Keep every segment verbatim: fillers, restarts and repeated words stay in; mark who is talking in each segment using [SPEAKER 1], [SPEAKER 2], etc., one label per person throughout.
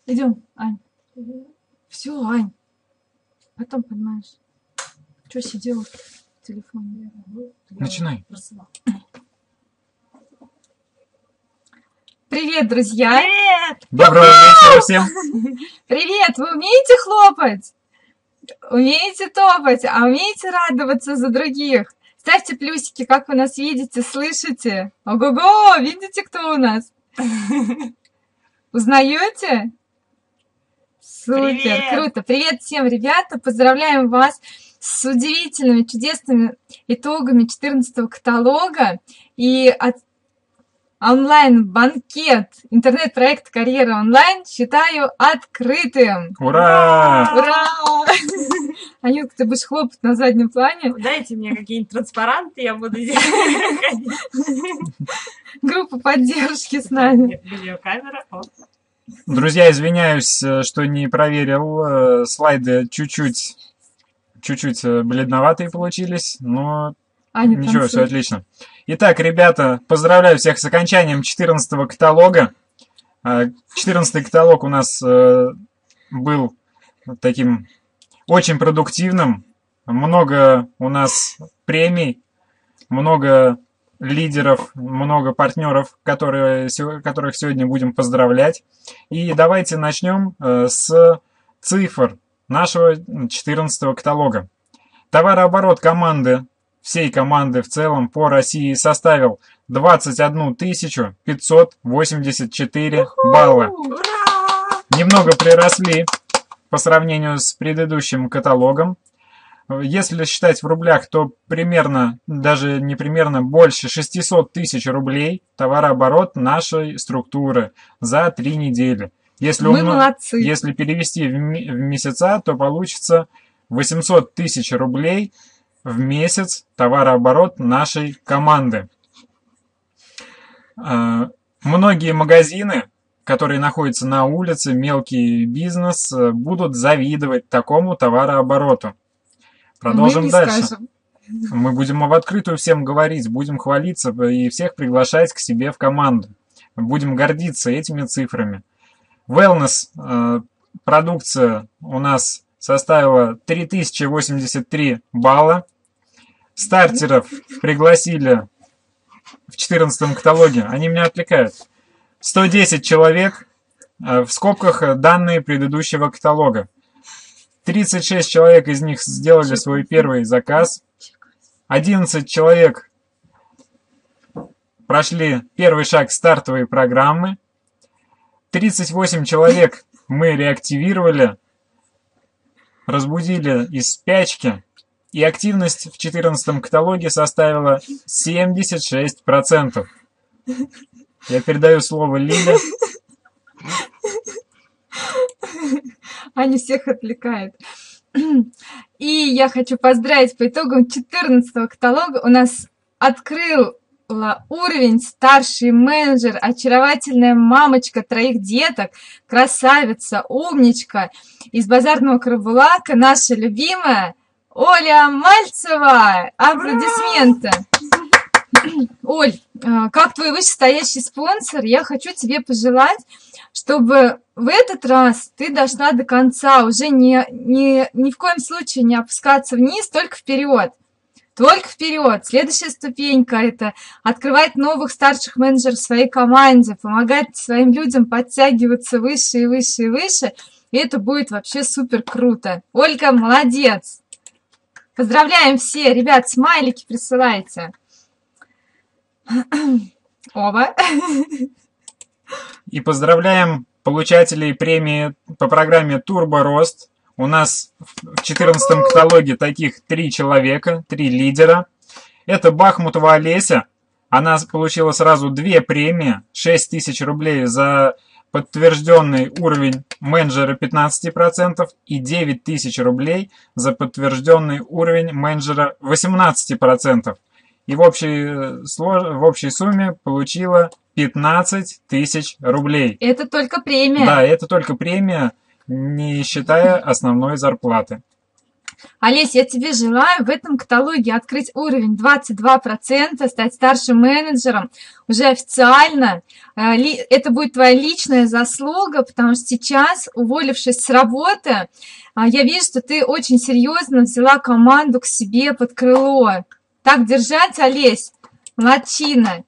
[SPEAKER 1] Идем, Ань. Все, Ань. Потом поднимаешь. Что сидела в телефоне?
[SPEAKER 2] Начинай.
[SPEAKER 1] Привет, друзья!
[SPEAKER 3] Привет!
[SPEAKER 2] Доброго вечера всем!
[SPEAKER 1] Привет! Вы умеете хлопать? Умеете топать? А умеете радоваться за других? Ставьте плюсики, как вы нас видите, слышите? Ого-го! Видите, кто у нас? Узнаете? Супер,
[SPEAKER 3] Привет!
[SPEAKER 1] круто. Привет всем, ребята. Поздравляем вас с удивительными, чудесными итогами четырнадцатого каталога. И от онлайн-банкет интернет-проект «Карьера онлайн» считаю открытым.
[SPEAKER 2] Ура!
[SPEAKER 1] Ура! Анютка, ты будешь хлопать на заднем плане.
[SPEAKER 3] Дайте мне какие-нибудь транспаранты, я буду здесь ходить.
[SPEAKER 1] Группа поддержки с нами.
[SPEAKER 3] Нет, видеокамера. О.
[SPEAKER 2] Друзья, извиняюсь, что не проверил. Слайды чуть-чуть чуть-чуть бледноватые получились, но
[SPEAKER 1] Аня,
[SPEAKER 2] ничего,
[SPEAKER 1] танцуй.
[SPEAKER 2] все отлично. Итак, ребята, поздравляю всех с окончанием четырнадцатого каталога. четырнадцатый каталог у нас был таким очень продуктивным. Много у нас премий, много лидеров, много партнеров, которые, которых сегодня будем поздравлять. И давайте начнем с цифр нашего четырнадцатого каталога. Товарооборот команды, всей команды в целом по России составил двадцать одну тысячу пятьсот восемьдесят четыре балла.
[SPEAKER 3] Ура!
[SPEAKER 2] Немного приросли по сравнению с предыдущим каталогом. Если считать в рублях, то примерно, даже не примерно, больше шестьсот тысяч рублей товарооборот нашей структуры за три недели. Если,
[SPEAKER 1] Мы
[SPEAKER 2] умно...
[SPEAKER 1] молодцы.
[SPEAKER 2] Если перевести в, ми... в месяца, то получится восемьсот тысяч рублей в месяц товарооборот нашей команды. Многие магазины, которые находятся на улице, мелкий бизнес, будут завидовать такому товарообороту. Продолжим
[SPEAKER 1] Мы не
[SPEAKER 2] дальше.
[SPEAKER 1] скажем.
[SPEAKER 2] Мы будем в открытую всем говорить, будем хвалиться и всех приглашать к себе в команду. Будем гордиться этими цифрами. Wellness э, продукция у нас составила три тысячи восемьдесят три балла. Стартеров пригласили в четырнадцатом каталоге. Они меня отвлекают. сто десять человек. Э, в скобках данные предыдущего каталога. тридцать шесть человек из них сделали свой первый заказ. одиннадцать человек прошли первый шаг стартовой программы. тридцать восемь человек мы реактивировали, разбудили из спячки. И активность в четырнадцатом каталоге составила семьдесят шесть процентов. Я передаю слово Лиле.
[SPEAKER 1] Аня всех отвлекает. И я хочу поздравить по итогам четырнадцатого каталога. У нас открыл уровень старший менеджер, очаровательная мамочка троих деток, красавица, умничка из базарного Карабулака, наша любимая Оля Мальцева. Аплодисменты. Оль, как твой вышестоящий спонсор, я хочу тебе пожелать, чтобы в этот раз ты дошла до конца, уже не, не, ни в коем случае не опускаться вниз, только вперед. Только вперед. Следующая ступенька – это открывать новых старших менеджеров в своей команде, помогать своим людям подтягиваться выше и выше и выше. И это будет вообще супер круто. Ольга, молодец! Поздравляем все! Ребят, смайлики присылайте. Оба.
[SPEAKER 2] И поздравляем получателей премии по программе «Турбо Рост». У нас в четырнадцатом каталоге таких три человека, три лидера. Это Бахмутова Олеся. Она получила сразу две премии. шесть тысяч рублей за подтвержденный уровень менеджера пятнадцать процентов и девять тысяч рублей за подтвержденный уровень менеджера восемнадцать процентов. И в общей, в общей сумме получила пятнадцать тысяч рублей.
[SPEAKER 1] Это только премия.
[SPEAKER 2] Да, это только премия, не считая основной зарплаты.
[SPEAKER 1] Олесь, я тебе желаю в этом каталоге открыть уровень двадцать два процента, стать старшим менеджером уже официально. Это будет твоя личная заслуга, потому что сейчас, уволившись с работы, я вижу, что ты очень серьезно взяла команду к себе под крыло. Так держать, Олесь, молодчина.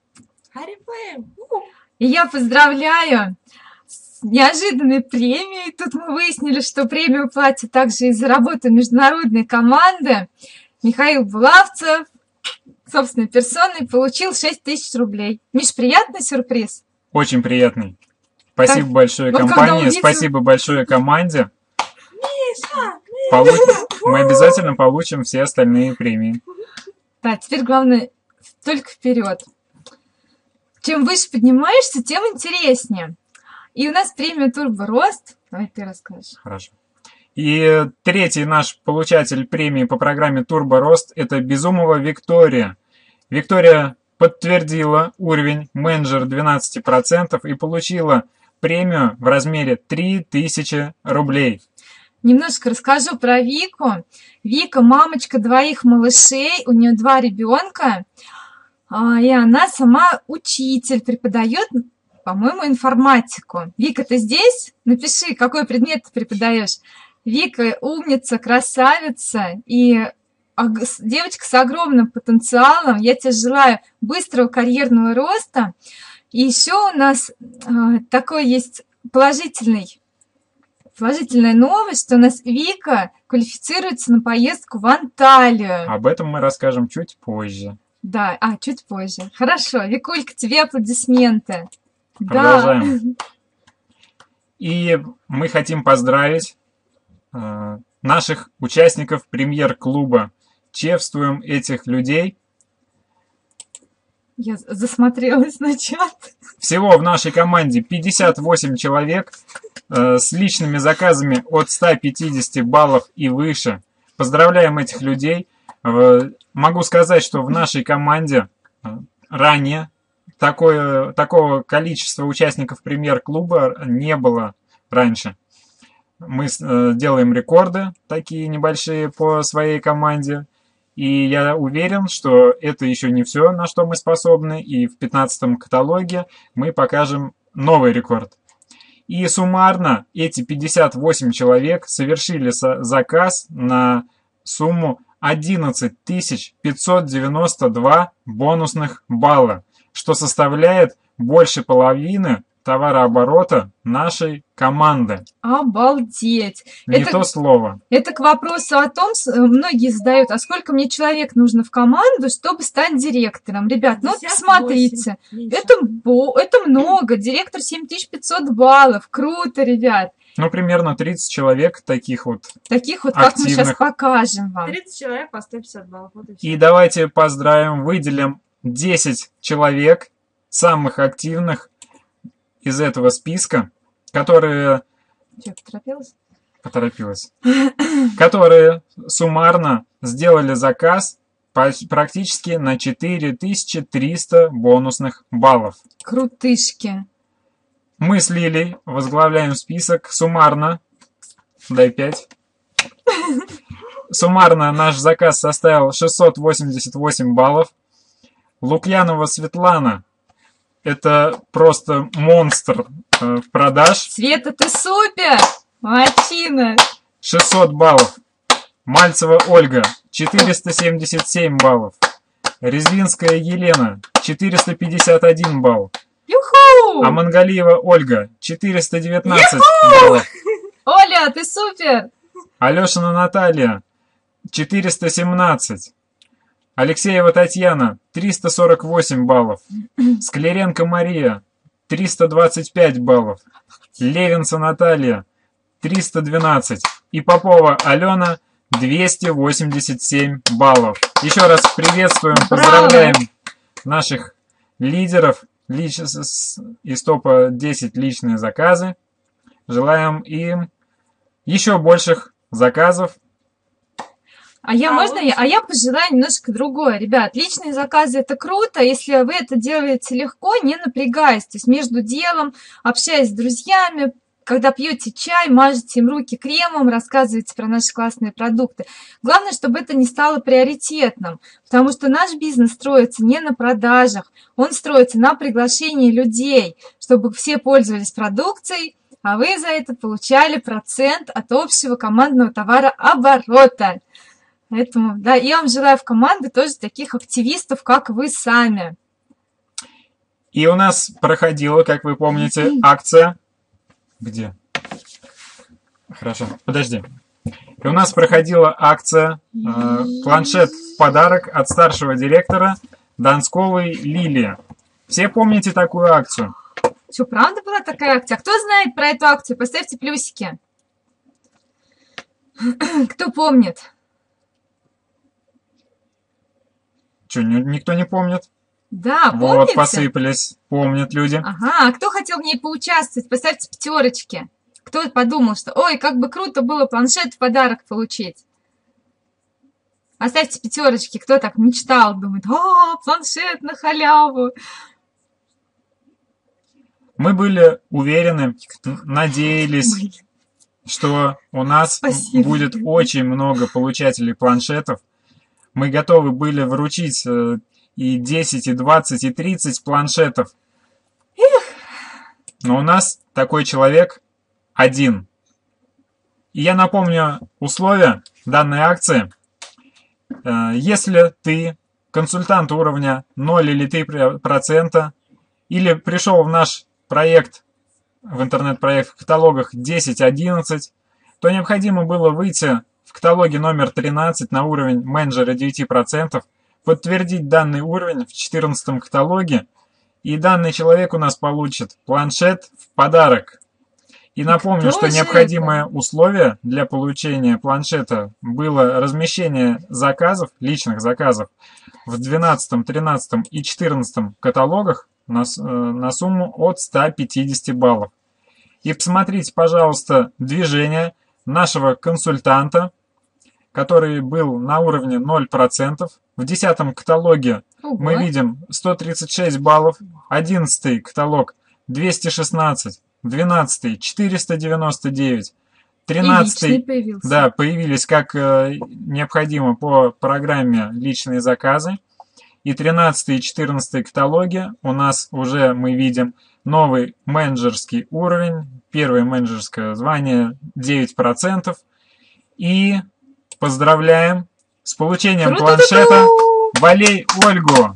[SPEAKER 1] И я поздравляю с неожиданной премией. Тут мы выяснили, что премию платят также и за работу международной команды. Михаил Булавцев собственной персоной получил шесть тысяч рублей. Миш, приятный сюрприз?
[SPEAKER 2] Очень приятный. Спасибо так, большое вот компании, увидел... спасибо большое команде.
[SPEAKER 3] Миша,
[SPEAKER 2] Получ... Мы обязательно получим все остальные премии.
[SPEAKER 1] Да, теперь главное только вперед. Чем выше поднимаешься, тем интереснее. И у нас премия Турбо Рост. Давай ты расскажешь.
[SPEAKER 2] Хорошо. И третий наш получатель премии по программе Турбо Рост – это Безумова Виктория. Виктория подтвердила уровень менеджер двенадцать процентов и получила премию в размере три тысячи рублей.
[SPEAKER 1] Немножко расскажу про Вику. Вика – мамочка двоих малышей, у нее два ребенка. И она сама учитель, преподает, по-моему, информатику. Вика, ты здесь? Напиши, какой предмет ты преподаешь. Вика умница, красавица и девочка с огромным потенциалом. Я тебе желаю быстрого карьерного роста. И еще у нас такой есть положительный, положительная новость, что у нас Вика квалифицируется на поездку в Анталию.
[SPEAKER 2] Об этом мы расскажем чуть позже.
[SPEAKER 1] Да, а, чуть позже. Хорошо, Викулька, тебе аплодисменты.
[SPEAKER 2] Продолжаем. Да. И мы хотим поздравить э, наших участников премьер-клуба. Чествуем этих людей.
[SPEAKER 1] Я засмотрелась на чат.
[SPEAKER 2] Всего в нашей команде пятьдесят восемь человек э, с личными заказами от ста пятидесяти баллов и выше. Поздравляем этих людей. Э, могу сказать, что в нашей команде э, ранее такое, такого количества участников премьер-клуба не было раньше. Мы э, делаем рекорды такие небольшие по своей команде. И я уверен, что это еще не все, на что мы способны. И в пятнадцатом каталоге мы покажем новый рекорд. И суммарно эти пятьдесят восемь человек совершили заказ на сумму одиннадцать тысяч пятьсот девяносто два бонусных балла, что составляет больше половины товарооборота нашей команды.
[SPEAKER 1] Обалдеть!
[SPEAKER 2] Не
[SPEAKER 1] это,
[SPEAKER 2] то слово.
[SPEAKER 1] Это к вопросу о том, многие задают, а сколько мне человек нужно в команду, чтобы стать директором? Ребят, ну вот посмотрите, это, это много, директор семь тысяч пятьсот баллов, круто, ребят.
[SPEAKER 2] Ну, примерно тридцать человек таких вот
[SPEAKER 1] Таких вот,
[SPEAKER 2] активных.
[SPEAKER 1] Как мы сейчас покажем вам.
[SPEAKER 3] тридцать человек по сто пятьдесят баллов. Вот и,
[SPEAKER 2] и давайте поздравим, выделим десять человек, самых активных из этого списка, которые...
[SPEAKER 1] Че, поторопилась?
[SPEAKER 2] Поторопилась. Которые суммарно сделали заказ практически на четыре тысячи триста бонусных баллов.
[SPEAKER 1] Крутышки.
[SPEAKER 2] Мы с Лилей возглавляем список суммарно. Дай пять. Суммарно наш заказ составил шестьсот восемьдесят восемь баллов. Лукьянова Светлана. Это просто монстр э, продаж.
[SPEAKER 1] Света, ты супер! Молодчина!
[SPEAKER 2] шестьсот баллов. Мальцева Ольга. четыреста семьдесят семь баллов. Резвинская Елена. четыреста пятьдесят один балл.
[SPEAKER 1] Юху!
[SPEAKER 2] А Мангалиева Ольга. четыреста девятнадцать
[SPEAKER 1] Юху!
[SPEAKER 2] баллов.
[SPEAKER 1] Оля, ты супер!
[SPEAKER 2] Алешина Наталья. четыреста семнадцать. Алексеева Татьяна, триста сорок восемь баллов. Скляренко Мария, триста двадцать пять баллов. Левинца Наталья, триста двенадцать. И Попова Алена, двести восемьдесят семь баллов. Еще раз приветствуем, поздравляем наших лидеров лич... из топа десять личные заказы. Желаем им еще больших заказов.
[SPEAKER 1] А я, а можно, я, а я пожелаю немножко другое. Ребят, личные заказы это круто, если вы это делаете легко, не напрягаясь. То есть между делом, общаясь с друзьями, когда пьете чай, мажете им руки кремом, рассказываете про наши классные продукты. Главное, чтобы это не стало приоритетным, потому что наш бизнес строится не на продажах, он строится на приглашении людей, чтобы все пользовались продукцией, а вы за это получали процент от общего командного товарооборота. Поэтому, да, я вам желаю в команде тоже таких активистов, как вы сами.
[SPEAKER 2] И у нас проходила, как вы помните, акция. Где? Хорошо, подожди. И у нас проходила акция э, планшет в подарок от старшего директора Донсковой Лилии. Все помните такую акцию?
[SPEAKER 1] Что, правда была такая акция? Кто знает про эту акцию? Поставьте плюсики. Кто помнит?
[SPEAKER 2] Что, никто не помнит?
[SPEAKER 1] Да, помните?
[SPEAKER 2] Вот, посыпались. Помнят люди.
[SPEAKER 1] Ага, а кто хотел в ней поучаствовать? Поставьте пятерочки. Кто подумал, что ой, как бы круто было планшет в подарок получить? Оставьте пятерочки. Кто так мечтал, думает, о, планшет на халяву.
[SPEAKER 2] Мы были уверены, надеялись, что у нас
[SPEAKER 1] Спасибо.
[SPEAKER 2] будет очень много получателей планшетов. Мы готовы были вручить и десять, и двадцать, и тридцать планшетов.
[SPEAKER 1] Эх.
[SPEAKER 2] Но у нас такой человек один. И я напомню условия данной акции. Если ты консультант уровня ноль или три процента, или пришел в наш проект, в интернет-проект в каталогах десять одиннадцать, то необходимо было выйти в каталоге номер тринадцать на уровень менеджера девять процентов, подтвердить данный уровень в четырнадцатом каталоге, и данный человек у нас получит планшет в подарок. И напомню,
[SPEAKER 1] Кто
[SPEAKER 2] что
[SPEAKER 1] же
[SPEAKER 2] необходимое
[SPEAKER 1] это?
[SPEAKER 2] условие для получения планшета было размещение заказов, личных заказов, в двенадцатом, тринадцатом и четырнадцатом каталогах на, на сумму от ста пятидесяти баллов. И посмотрите, пожалуйста, движение нашего консультанта, который был на уровне ноль процентов. В десятом каталоге
[SPEAKER 1] Ого.
[SPEAKER 2] мы видим сто тридцать шесть баллов, одиннадцатый каталог двести шестнадцать, двенадцатый четыреста девяносто девять, тринадцатый
[SPEAKER 1] появился.
[SPEAKER 2] да, появились как э, необходимо по программе личные заказы. И тринадцатый и четырнадцатый каталоги у нас уже мы видим новый менеджерский уровень, первое менеджерское звание девять процентов. И поздравляем с получением планшета Валей Ольгу.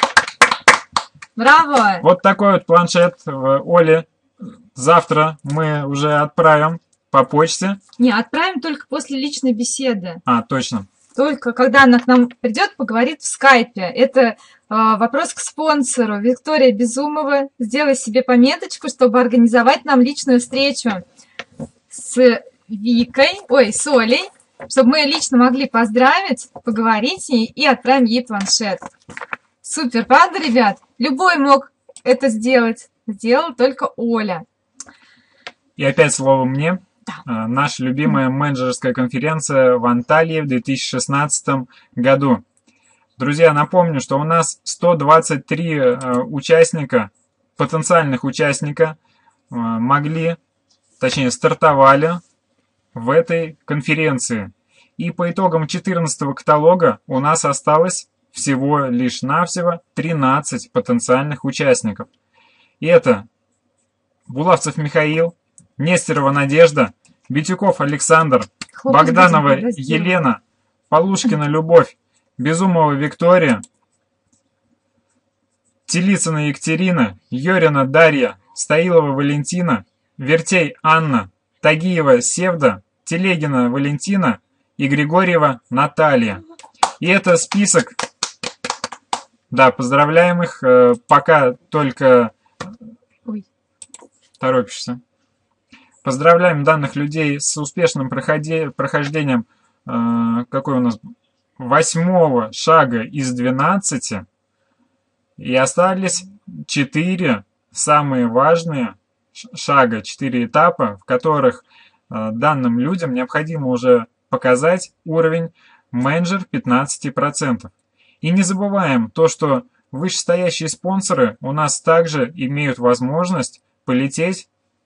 [SPEAKER 1] Браво!
[SPEAKER 2] Вот такой вот планшет Оле. Завтра мы уже отправим по почте.
[SPEAKER 1] Не, отправим только после личной беседы.
[SPEAKER 2] А, точно.
[SPEAKER 1] Только когда она к нам придет, поговорит в скайпе. Это э, вопрос к спонсору. Виктория Безумова, сделай себе пометочку, чтобы организовать нам личную встречу с Викой, ой, с Олей, чтобы мы лично могли поздравить, поговорить с ней и отправим ей планшет. Супер, правда, ребят? Любой мог это сделать. Сделала только Оля.
[SPEAKER 2] И опять слово мне. Наша любимая менеджерская конференция в Анталии в две тысячи шестнадцатом году. Друзья, напомню, что у нас сто двадцать три э, участника, потенциальных участника, э, могли, точнее, стартовали в этой конференции. И по итогам четырнадцатого каталога у нас осталось всего лишь навсего тринадцать потенциальных участников. И это Булавцев Михаил, Нестерова Надежда, Битюков Александр,
[SPEAKER 1] Хлопец
[SPEAKER 2] Богданова
[SPEAKER 1] будем, да,
[SPEAKER 2] Елена, Полушкина Любовь, Безумова Виктория, Телицына Екатерина, Ёрина Дарья, Стоилова Валентина, Вертей Анна, Тагиева Севда, Телегина Валентина и Григорьева Наталья. И это список, да, поздравляем их, пока только
[SPEAKER 1] Ой.
[SPEAKER 2] торопишься. Поздравляем данных людей с успешным проходи, прохождением э, какой у нас восьмого шага из двенадцати. И остались четыре самые важные шага, четыре этапа, в которых э, данным людям необходимо уже показать уровень менеджер пятнадцать процентов. И не забываем то, что вышестоящие спонсоры у нас также имеют возможность полететь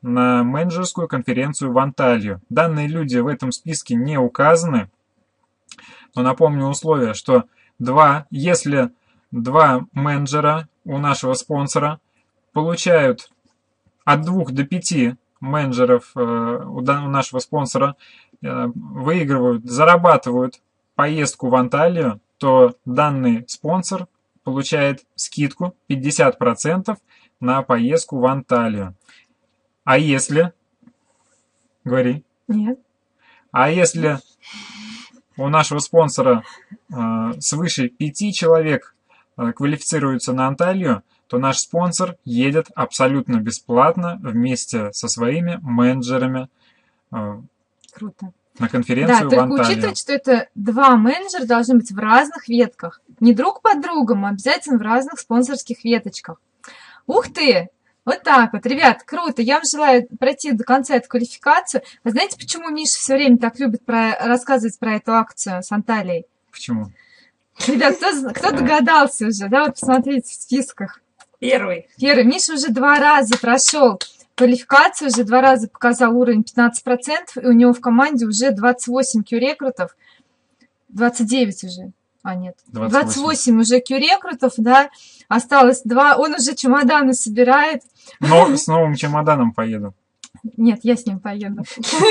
[SPEAKER 2] на менеджерскую конференцию в Анталию. Данные люди в этом списке не указаны, но напомню условия, что два, если два менеджера у нашего спонсора получают от двух до пяти менеджеров э, у, у нашего спонсора э, выигрывают, зарабатывают поездку в Анталию, то данный спонсор получает скидку пятьдесят процентов на поездку в Анталию. А если... Говори.
[SPEAKER 1] Нет.
[SPEAKER 2] А если у нашего спонсора э, свыше пяти человек э, квалифицируются на Анталию, то наш спонсор едет абсолютно бесплатно вместе со своими менеджерами э,
[SPEAKER 1] Круто.
[SPEAKER 2] на
[SPEAKER 1] Да,
[SPEAKER 2] конференцию в
[SPEAKER 1] только
[SPEAKER 2] Анталию.
[SPEAKER 1] учитывать, что это два менеджера должны быть в разных ветках. Не друг под другом, а обязательно в разных спонсорских веточках. Ух ты! Вот так вот, ребят, круто. Я вам желаю пройти до конца эту квалификацию. Вы знаете, почему Миша все время так любит про... рассказывать про эту акцию с Анталией?
[SPEAKER 2] Почему?
[SPEAKER 1] Ребят, кто, кто догадался уже, да, вот посмотрите в списках.
[SPEAKER 3] Первый.
[SPEAKER 1] Первый. Миша уже два раза прошел квалификацию, уже два раза показал уровень пятнадцать процентов, и у него в команде уже двадцать восемь кью-рекрутов, двадцать девять уже. А, нет.
[SPEAKER 2] двадцать восемь.
[SPEAKER 1] двадцать восемь уже кью-рекрутов, да. Осталось два. Он уже чемоданы собирает.
[SPEAKER 2] Но с новым чемоданом поеду.
[SPEAKER 1] Нет, я с ним поеду.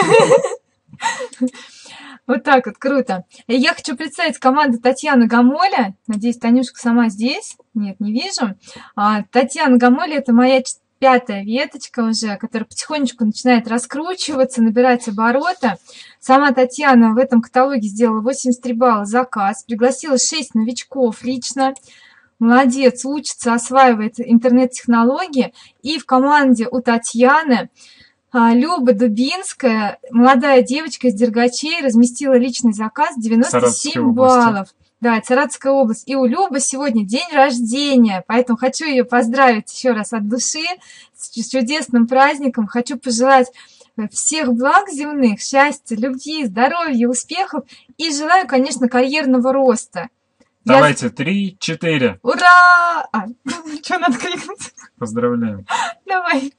[SPEAKER 1] Вот так вот, круто. И я хочу представить команду Татьяны Гамоля. Надеюсь, Танюшка сама здесь. Нет, не вижу. А, Татьяна Гамоля – это моя пятая веточка уже, которая потихонечку начинает раскручиваться, набирать обороты. Сама Татьяна в этом каталоге сделала восемьдесят три балла заказ, пригласила шесть новичков лично. Молодец, учится, осваивает интернет-технологии. И в команде у Татьяны Люба Дубинская, молодая девочка из Дергачей, разместила личный заказ девяносто семь баллов. Да, это Саратовская область. И у Любы сегодня день рождения, поэтому хочу ее поздравить еще раз от души с чудесным праздником. Хочу пожелать всех благ земных, счастья, любви, здоровья, успехов и желаю, конечно, карьерного роста.
[SPEAKER 2] Давайте, три, четыре.
[SPEAKER 1] Ура! А, что надо крикнуть?
[SPEAKER 2] Поздравляем.
[SPEAKER 1] Давай.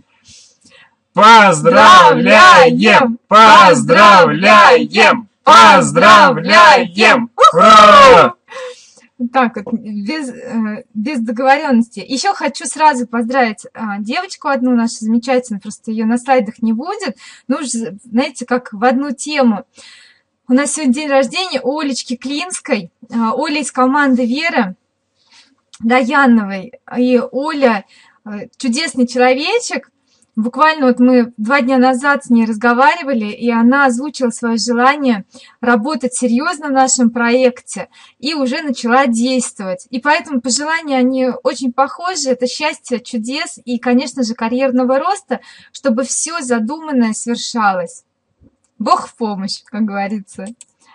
[SPEAKER 2] Поздравляем! Поздравляем! Поздравляем! Ура!
[SPEAKER 1] Так вот, без, э, без договоренности. Еще хочу сразу поздравить э, девочку одну, нашу замечательную, просто ее на слайдах не будет. Ну, уже, знаете, как в одну тему. У нас сегодня день рождения у Олечки Клинской. Э, Оля из команды Веры Даяновой. И Оля э, чудесный человечек. Буквально вот мы два дня назад с ней разговаривали, и она озвучила свое желание работать серьезно в нашем проекте и уже начала действовать. И поэтому пожелания, они очень похожи. Это счастье, чудес и, конечно же, карьерного роста, чтобы все задуманное свершалось. Бог в помощь, как говорится.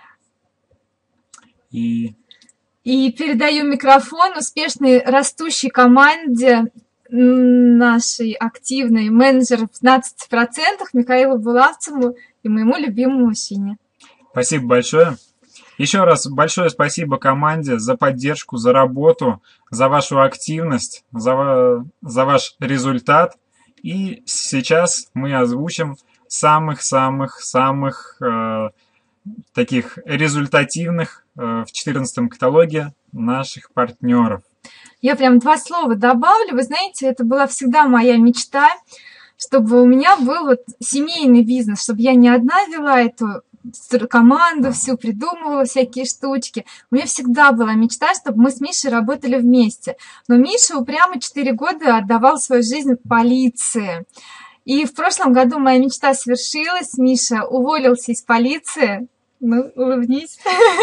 [SPEAKER 2] И,
[SPEAKER 1] и передаю микрофон успешной растущей команде нашей активной менеджера в пятнадцати процентах Михаилу Булавцеву и моему любимому Сине.
[SPEAKER 2] Спасибо большое. Еще раз большое спасибо команде за поддержку, за работу, за вашу активность, за, за ваш результат. И сейчас мы озвучим самых-самых-самых э, таких результативных э, в четырнадцатом каталоге наших партнеров.
[SPEAKER 1] Я прям два слова добавлю. Вы знаете, это была всегда моя мечта, чтобы у меня был вот семейный бизнес, чтобы я не одна вела эту команду, всю придумывала всякие штучки. У меня всегда была мечта, чтобы мы с Мишей работали вместе. Но Миша упрямо четыре года отдавал свою жизнь полиции. И в прошлом году моя мечта свершилась. Миша уволился из полиции. Ну, улыбнись.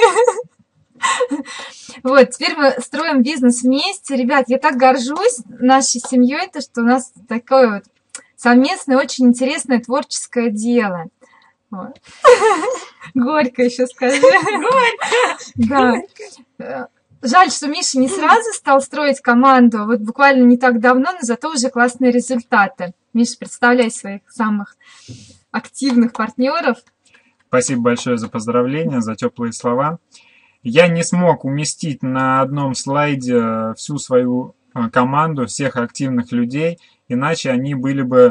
[SPEAKER 1] Вот, теперь мы строим бизнес вместе. Ребят, я так горжусь нашей семьей, то, что у нас такое вот совместное, очень интересное творческое дело. Вот. Горько еще скажи. Горько! Да. Жаль, что Миша не сразу стал строить команду, вот буквально не так давно, но зато уже классные результаты. Миша, представляй своих самых активных партнеров.
[SPEAKER 2] Спасибо большое за поздравления, за теплые слова. Я не смог уместить на одном слайде всю свою команду, всех активных людей, иначе они были бы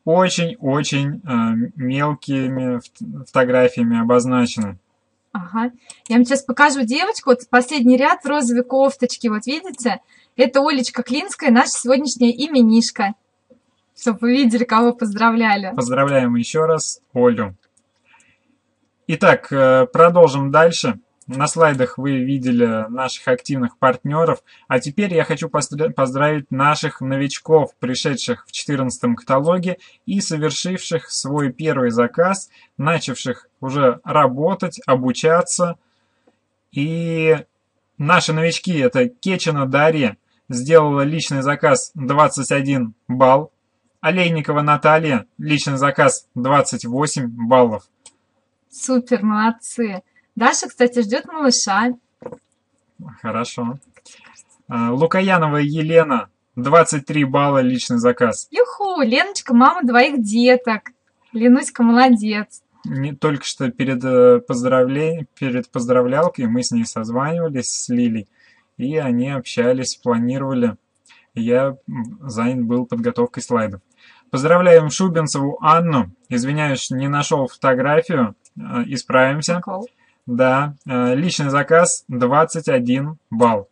[SPEAKER 2] очень-очень э, мелкими фот- фотографиями обозначены.
[SPEAKER 1] Ага. Я вам сейчас покажу девочку. Вот последний ряд в розовой кофточке. Вот видите? Это Олечка Клинская, наша сегодняшняя именишка. Чтобы вы видели, кого поздравляли.
[SPEAKER 2] Поздравляем еще раз Олю. Итак, э, продолжим дальше. На слайдах вы видели наших активных партнеров, а теперь я хочу поздра- поздравить наших новичков, пришедших в четырнадцатом каталоге и совершивших свой первый заказ, начавших уже работать, обучаться. И наши новички — это Кечина Дарья, сделала личный заказ двадцать один балл, Олейникова Наталья, личный заказ двадцать восемь баллов.
[SPEAKER 1] Супер, молодцы. Даша, кстати, ждет малыша.
[SPEAKER 2] Хорошо. А, Лукаянова Елена, двадцать три балла, личный заказ.
[SPEAKER 1] Юху, Леночка, мама двоих деток. Ленуська, молодец.
[SPEAKER 2] Не, только что перед, э, поздравле- перед поздравлялкой мы с ней созванивались, с Лилей, и они общались, планировали. Я м, занят был подготовкой слайдов. Поздравляем Шубинцеву Анну. Извиняюсь, не нашел фотографию. э, Исправимся.
[SPEAKER 1] Прикол.
[SPEAKER 2] Да, э, личный заказ двадцать один балл.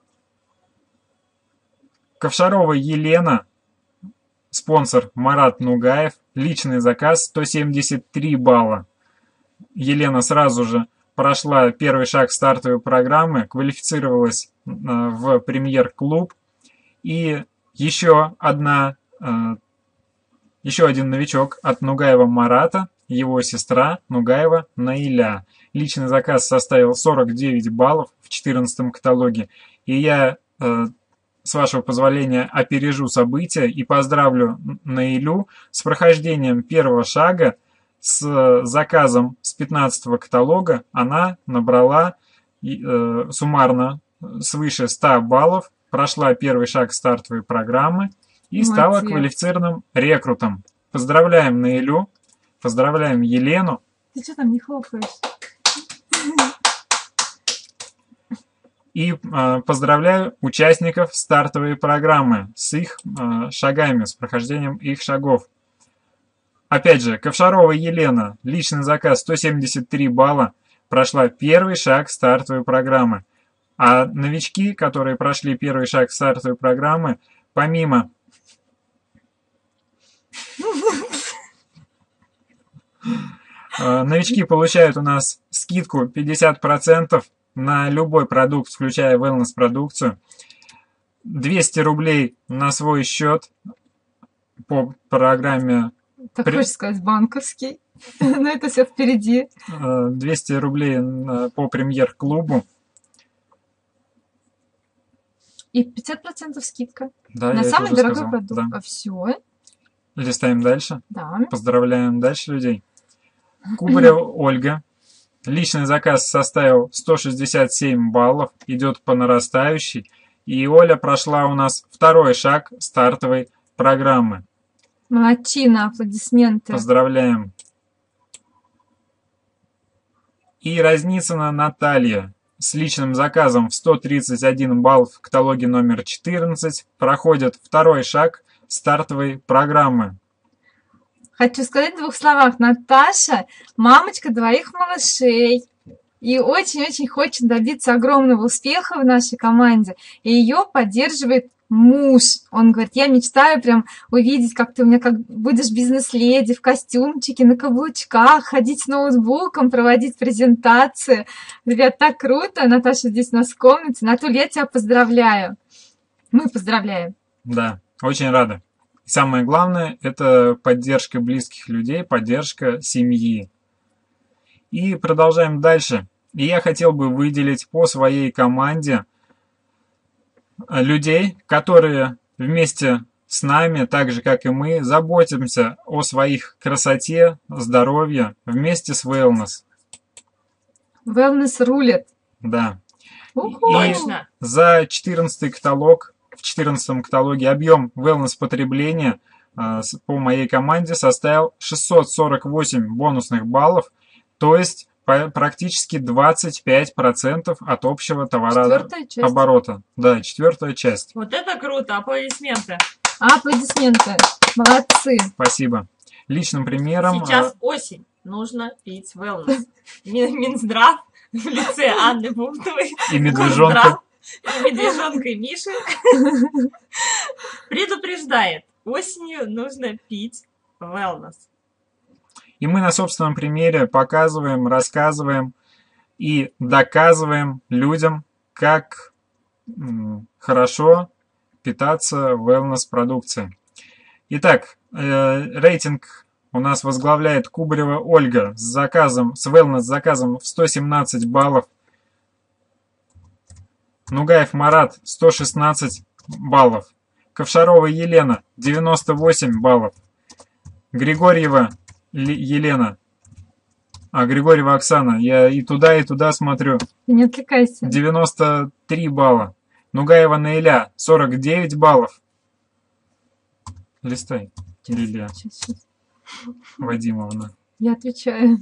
[SPEAKER 2] Ковшарова Елена, спонсор Марат Нугаев, личный заказ сто семьдесят три балла. Елена сразу же прошла первый шаг стартовой программы, квалифицировалась э, в премьер-клуб. И еще одна, э, еще один новичок от Нугаева Марата, его сестра Нугаева Наиля. Личный заказ составил сорок девять баллов в четырнадцатом каталоге. И я, э, с вашего позволения, опережу события и поздравлю Наилю с прохождением первого шага. С заказом с пятнадцатого каталога она набрала э, суммарно свыше ста баллов, прошла первый шаг стартовой программы и стала
[SPEAKER 1] Молодец.
[SPEAKER 2] квалифицированным рекрутом. Поздравляем Наилю, поздравляем Елену.
[SPEAKER 1] Ты что там не хлопаешь?
[SPEAKER 2] И э, поздравляю участников стартовой программы с их э, шагами, с прохождением их шагов. Опять же, Ковшарова Елена, личный заказ сто семьдесят три балла, прошла первый шаг стартовой программы. А новички, которые прошли первый шаг стартовой программы, помимо э, новички получают у нас скидку пятьдесят процентов на любой продукт, включая wellness-продукцию, двести рублей на свой счет по программе,
[SPEAKER 1] Так
[SPEAKER 2] При-
[SPEAKER 1] хочешь сказать банковский? Но это все впереди.
[SPEAKER 2] э, двести рублей на- по премьер-клубу.
[SPEAKER 1] И пятьдесят процентов скидка.
[SPEAKER 2] Да,
[SPEAKER 1] На
[SPEAKER 2] я это
[SPEAKER 1] самый
[SPEAKER 2] уже
[SPEAKER 1] дорогой
[SPEAKER 2] сказал.
[SPEAKER 1] продукт.
[SPEAKER 2] Да.
[SPEAKER 1] А все,
[SPEAKER 2] Листаем дальше.
[SPEAKER 1] да.
[SPEAKER 2] Поздравляем дальше людей. Кубарева Ольга. Личный заказ составил сто шестьдесят семь баллов, идет по нарастающей. И Оля прошла у нас второй шаг стартовой программы.
[SPEAKER 1] Молодчина, аплодисменты.
[SPEAKER 2] Поздравляем. И Разницына Наталья с личным заказом в сто тридцать один балл в каталоге номер четырнадцать проходит второй шаг стартовой программы.
[SPEAKER 1] Хочу сказать в двух словах. Наташа – мамочка двоих малышей. И очень-очень хочет добиться огромного успеха в нашей команде. И ее поддерживает муж. Он говорит, я мечтаю прям увидеть, как ты у меня как будешь бизнес-леди в костюмчике, на каблучках, ходить с ноутбуком, проводить презентации. Ребят, так круто. Наташа здесь у нас в комнате. Натуль, я тебя поздравляю. Мы поздравляем.
[SPEAKER 2] Да, очень рада. Самое главное – это поддержка близких людей, поддержка семьи. И продолжаем дальше. И я хотел бы выделить по своей команде людей, которые вместе с нами, так же как и мы, заботимся о своих красоте, здоровье вместе с Wellness.
[SPEAKER 1] Wellness рулит.
[SPEAKER 2] Да.
[SPEAKER 1] Уху.
[SPEAKER 3] Точно.
[SPEAKER 2] За четырнадцатый каталог, в четырнадцатом каталоге объем wellness потребления э, с- по моей команде составил шестьсот сорок восемь бонусных баллов, то есть по- практически двадцать пять процентов от общего
[SPEAKER 1] Четвертая часть.
[SPEAKER 2] товарооборота. Да, четвертая часть.
[SPEAKER 3] Вот это круто, аплодисменты.
[SPEAKER 1] Аплодисменты. Молодцы.
[SPEAKER 2] Спасибо. Личным примером...
[SPEAKER 3] Сейчас осень. Нужно пить wellness. Мин- Минздрав в лице Анны Бухтовой.
[SPEAKER 2] И медвежонка.
[SPEAKER 3] Минздрав и медвежонка и Миши предупреждает. Осенью нужно пить wellness.
[SPEAKER 2] И мы на собственном примере показываем, рассказываем и доказываем людям, как м, хорошо питаться wellness-продукцией. Итак, э, рейтинг у нас возглавляет Кубарева Ольга с заказом, с wellness-заказом в сто семнадцать баллов. Нугаев Марат сто шестнадцать баллов. Ковшарова Елена девяносто восемь баллов. Григорьева Елена, а Григорьева Оксана, я и туда, и туда смотрю,
[SPEAKER 1] Ты не отвлекайся.
[SPEAKER 2] девяносто три балла. Нугаева Наиля сорок девять баллов. Листай, Лилия
[SPEAKER 1] Сейчас, сейчас.
[SPEAKER 2] Вадимовна.
[SPEAKER 1] Я отвечаю.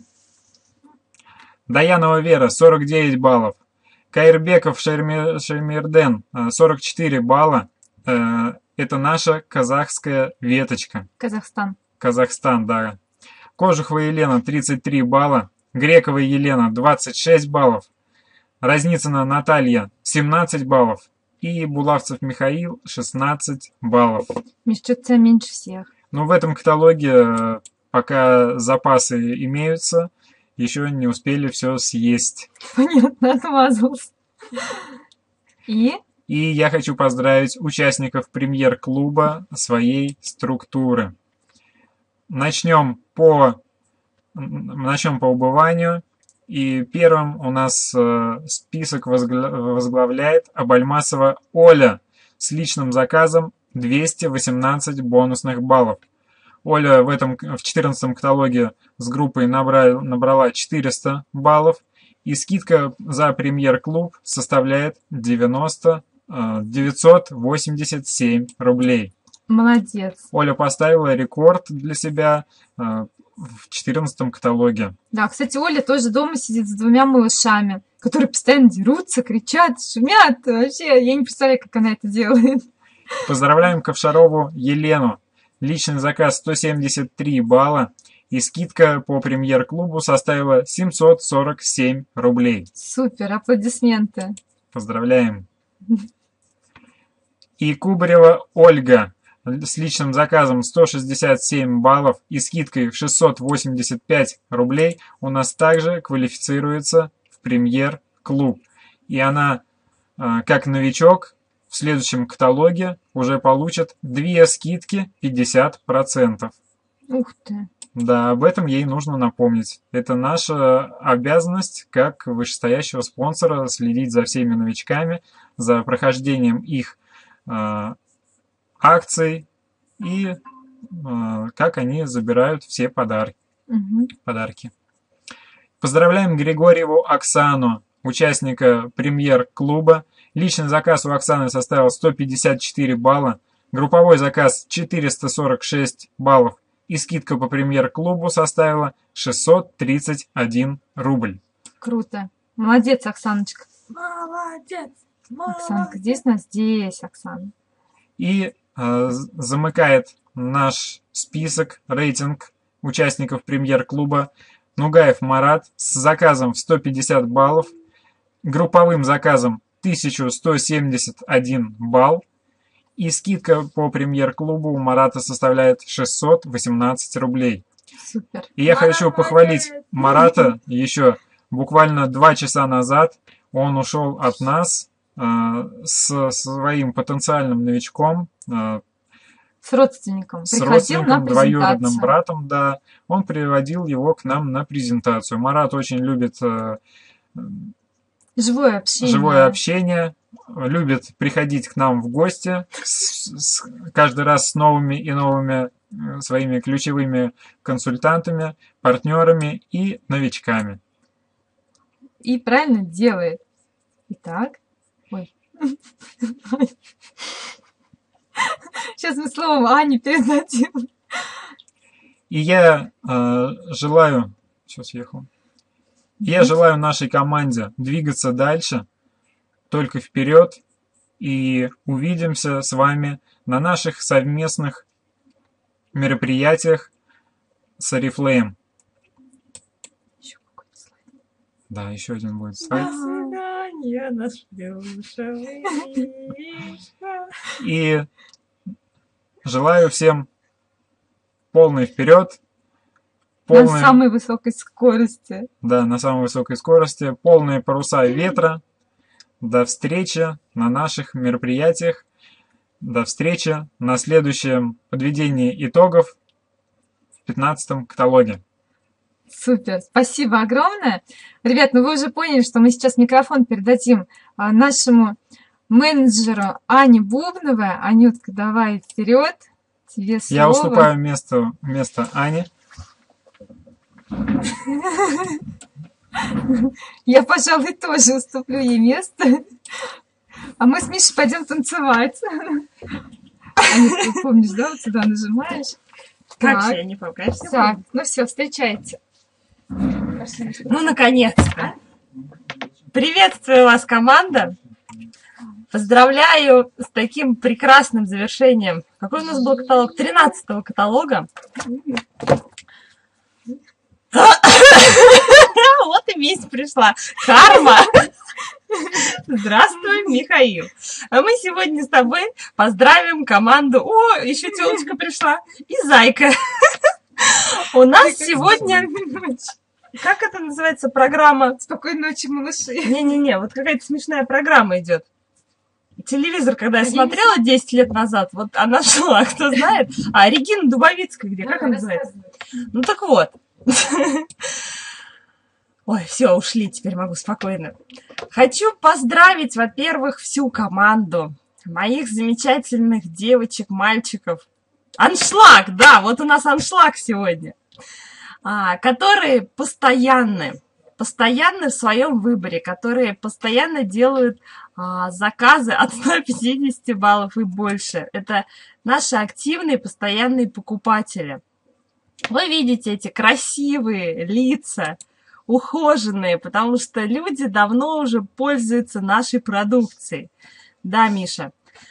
[SPEAKER 2] Даянова Вера сорок девять баллов. Каирбеков Шерми- Шермирден э, сорок четыре балла. Э, Это наша казахская веточка.
[SPEAKER 1] Казахстан.
[SPEAKER 2] Казахстан, да. Кожухова Елена тридцать три балла. Грекова Елена двадцать шесть баллов. Разницына Наталья семнадцать баллов. И Булавцев Михаил шестнадцать баллов.
[SPEAKER 1] Миш, что-то тебя меньше всех.
[SPEAKER 2] Но в этом каталоге э, пока запасы имеются, еще не успели все съесть.
[SPEAKER 1] Понятно, отмазался. И?
[SPEAKER 2] И я хочу поздравить участников премьер-клуба своей структуры. Начнем по, начнем по убыванию. И первым у нас э, список возгла- возглавляет Абальмасова Оля с личным заказом двести восемнадцать бонусных баллов. Оля в этом в четырнадцатом каталоге с группой набрала, набрала четыреста баллов. И скидка за премьер-клуб составляет девяносто, э, девятьсот восемьдесят семь рублей.
[SPEAKER 1] Молодец.
[SPEAKER 2] Оля поставила рекорд для себя э, в четырнадцатом каталоге.
[SPEAKER 1] Да, кстати, Оля тоже дома сидит с двумя малышами, которые постоянно дерутся, кричат, шумят. Вообще, я не представляю, как она это делает.
[SPEAKER 2] Поздравляем Ковшарову Елену. Личный заказ сто семьдесят три балла. И скидка по премьер-клубу составила семьсот сорок семь рублей.
[SPEAKER 1] Супер, аплодисменты.
[SPEAKER 2] Поздравляем. И Кубарева Ольга с личным заказом сто шестьдесят семь баллов и скидкой в шестьсот восемьдесят пять рублей у нас также квалифицируется в премьер-клуб. И она, как новичок, в следующем каталоге уже получит две скидки пятьдесят процентов.
[SPEAKER 1] Ух ты.
[SPEAKER 2] Да, об этом ей нужно напомнить. Это наша обязанность как вышестоящего спонсора следить за всеми новичками, за прохождением их э, акций и э, как они забирают все подарки.
[SPEAKER 1] Угу.
[SPEAKER 2] подарки. Поздравляем Григорьеву Оксану, участника премьер-клуба. Личный заказ у Оксаны составил сто пятьдесят четыре балла, групповой заказ четыреста сорок шесть баллов. И скидка по премьер-клубу составила шестьсот тридцать один рубль.
[SPEAKER 1] Круто. Молодец, Оксаночка.
[SPEAKER 3] Молодец.
[SPEAKER 1] Оксанка, здесь нас здесь, Оксана.
[SPEAKER 2] И э, замыкает наш список, рейтинг участников премьер-клуба Нугаев Марат с заказом в сто пятьдесят баллов, групповым заказом тысяча сто семьдесят один балл. И скидка по премьер-клубу у Марата составляет шестьсот восемнадцать рублей.
[SPEAKER 1] Супер.
[SPEAKER 2] И я
[SPEAKER 3] Молодец.
[SPEAKER 2] хочу похвалить Марата еще. Буквально два часа назад он ушел от нас э, с своим потенциальным новичком, э,
[SPEAKER 1] С родственником.
[SPEAKER 2] с
[SPEAKER 1] Приходил
[SPEAKER 2] родственником,
[SPEAKER 1] на
[SPEAKER 2] двоюродным
[SPEAKER 1] презентацию.
[SPEAKER 2] братом, да. Он приводил его к нам на презентацию. Марат очень любит э,
[SPEAKER 1] Живое общение.
[SPEAKER 2] живое общение, любит приходить к нам в гости с- с- каждый раз с новыми и новыми э, своими ключевыми консультантами, партнерами и новичками.
[SPEAKER 1] И правильно делает. Итак. Ой. Сейчас мы слово Ане передадим.
[SPEAKER 2] И я э, желаю... Сейчас съехал. Я желаю нашей команде двигаться дальше, только вперед, и увидимся с вами на наших совместных мероприятиях с Oriflame.
[SPEAKER 1] Еще какой-то слайд.
[SPEAKER 2] Да, еще один будет слайд.
[SPEAKER 3] До свидания, наш плюшевый мишка.
[SPEAKER 2] И желаю всем полный вперед.
[SPEAKER 1] На
[SPEAKER 2] Полный,
[SPEAKER 1] самой высокой скорости.
[SPEAKER 2] да, на самой высокой скорости. Полные паруса ветра. До встречи на наших мероприятиях. До встречи на следующем подведении итогов в пятнадцатом каталоге.
[SPEAKER 1] Супер, спасибо огромное. Ребят, ну вы уже поняли, что мы сейчас микрофон передадим а, нашему менеджеру Ане Бубновой. Анютка, давай вперед. Тебе слово.
[SPEAKER 2] Я уступаю место, место Ане.
[SPEAKER 1] Я, пожалуй, тоже уступлю ей место. А мы с Мишей пойдем танцевать. Анютка, помнишь, да? Вот сюда нажимаешь.
[SPEAKER 3] Как
[SPEAKER 1] Так.
[SPEAKER 3] же я не помню, конечно.
[SPEAKER 1] Так, ну все, встречайте.
[SPEAKER 3] Ну, наконец-то. Приветствую вас, команда. Поздравляю с таким прекрасным завершением. Какой у нас был каталог? тринадцатого каталога. Вот и месть пришла. Карма. Здравствуй, Михаил. А мы сегодня с тобой поздравим команду. О, еще телочка пришла. И Зайка. У нас сегодня... Как это называется программа?
[SPEAKER 1] Спокойной ночи, малыши.
[SPEAKER 3] Не-не-не, вот какая-то смешная программа идет. Телевизор, когда я
[SPEAKER 1] Я
[SPEAKER 3] смотрела десять лет назад, вот она шла, кто знает. А Регина Дубовицкая где? Как она называется? Ну так вот. Ой, все, ушли, теперь могу спокойно. Хочу поздравить, во-первых, всю команду, моих замечательных девочек, мальчиков. Аншлаг, да, вот у нас аншлаг сегодня. А, которые постоянны, постоянны в своем выборе, которые постоянно делают а, заказы от ста пятидесяти баллов и больше. Это наши активные, постоянные покупатели. Вы видите эти красивые лица, ухоженные, потому что люди давно уже пользуются нашей продукцией. Да, Миша?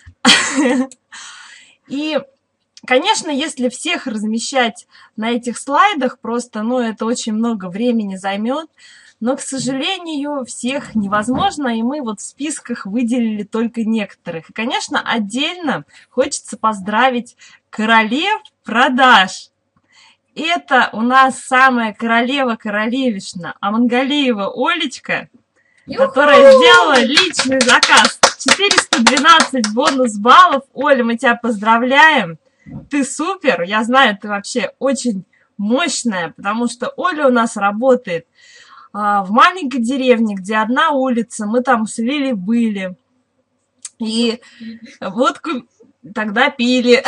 [SPEAKER 3] И, конечно, если всех размещать на этих слайдах, просто, ну, это очень много времени займет, но, к сожалению, всех невозможно, и мы вот в списках выделили только некоторых. И, конечно, отдельно хочется поздравить королев продаж. Это у нас самая королева-королевишна Амангалеева Олечка, которая сделала личный заказ. четыреста двенадцать бонус баллов. Оля, мы тебя поздравляем. Ты супер. Я знаю, ты вообще очень мощная, потому что Оля у нас работает а, в маленькой деревне, где одна улица. Мы там с Лили были. И водку тогда пили.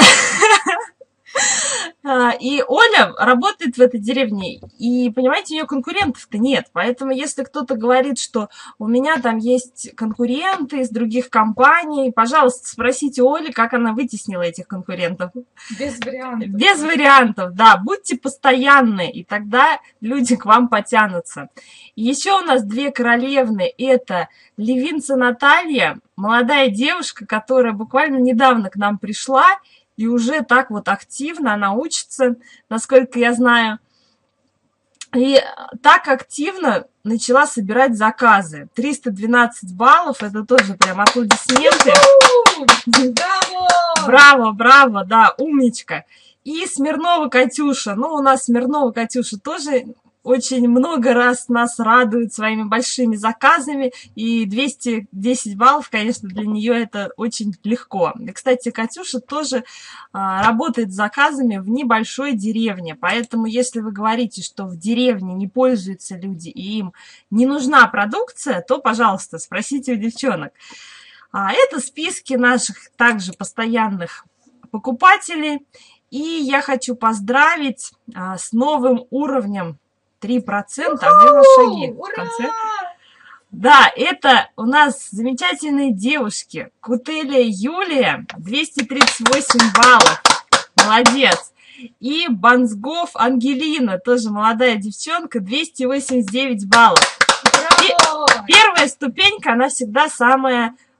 [SPEAKER 3] И Оля работает в этой деревне, и, понимаете, у нее конкурентов-то нет. Поэтому, если кто-то говорит, что у меня там есть конкуренты из других компаний, пожалуйста, спросите у Оли, как она вытеснила этих конкурентов.
[SPEAKER 1] Без вариантов.
[SPEAKER 3] Без вариантов, да. Будьте постоянны, и тогда люди к вам потянутся. Еще у нас две королевны. Это Левинца Наталья, молодая девушка, которая буквально недавно к нам пришла, и уже так вот активно она учится, насколько я знаю. И так активно начала собирать заказы. триста двенадцать баллов, это тоже прям аплодисменты.
[SPEAKER 1] Браво!
[SPEAKER 3] Браво, браво, да, умничка. И Смирнова Катюша. Ну, у нас Смирнова Катюша тоже очень много раз нас радует своими большими заказами, и двести десять баллов, конечно, для нее это очень легко. И, кстати, Катюша тоже а, работает с заказами в небольшой деревне, поэтому если вы говорите, что в деревне не пользуются люди и им не нужна продукция, то, пожалуйста, спросите у девчонок. А, это списки наших также постоянных покупателей, и я хочу поздравить а, с новым уровнем три процента, а где у нас шаги в конце? Да, это у нас замечательные девушки. Кутеля Юлия, двести тридцать восемь баллов. Молодец. И Банзгов Ангелина, тоже молодая девчонка, двести восемьдесят девять баллов.
[SPEAKER 1] Браво!
[SPEAKER 3] Первая ступенька, она всегда самая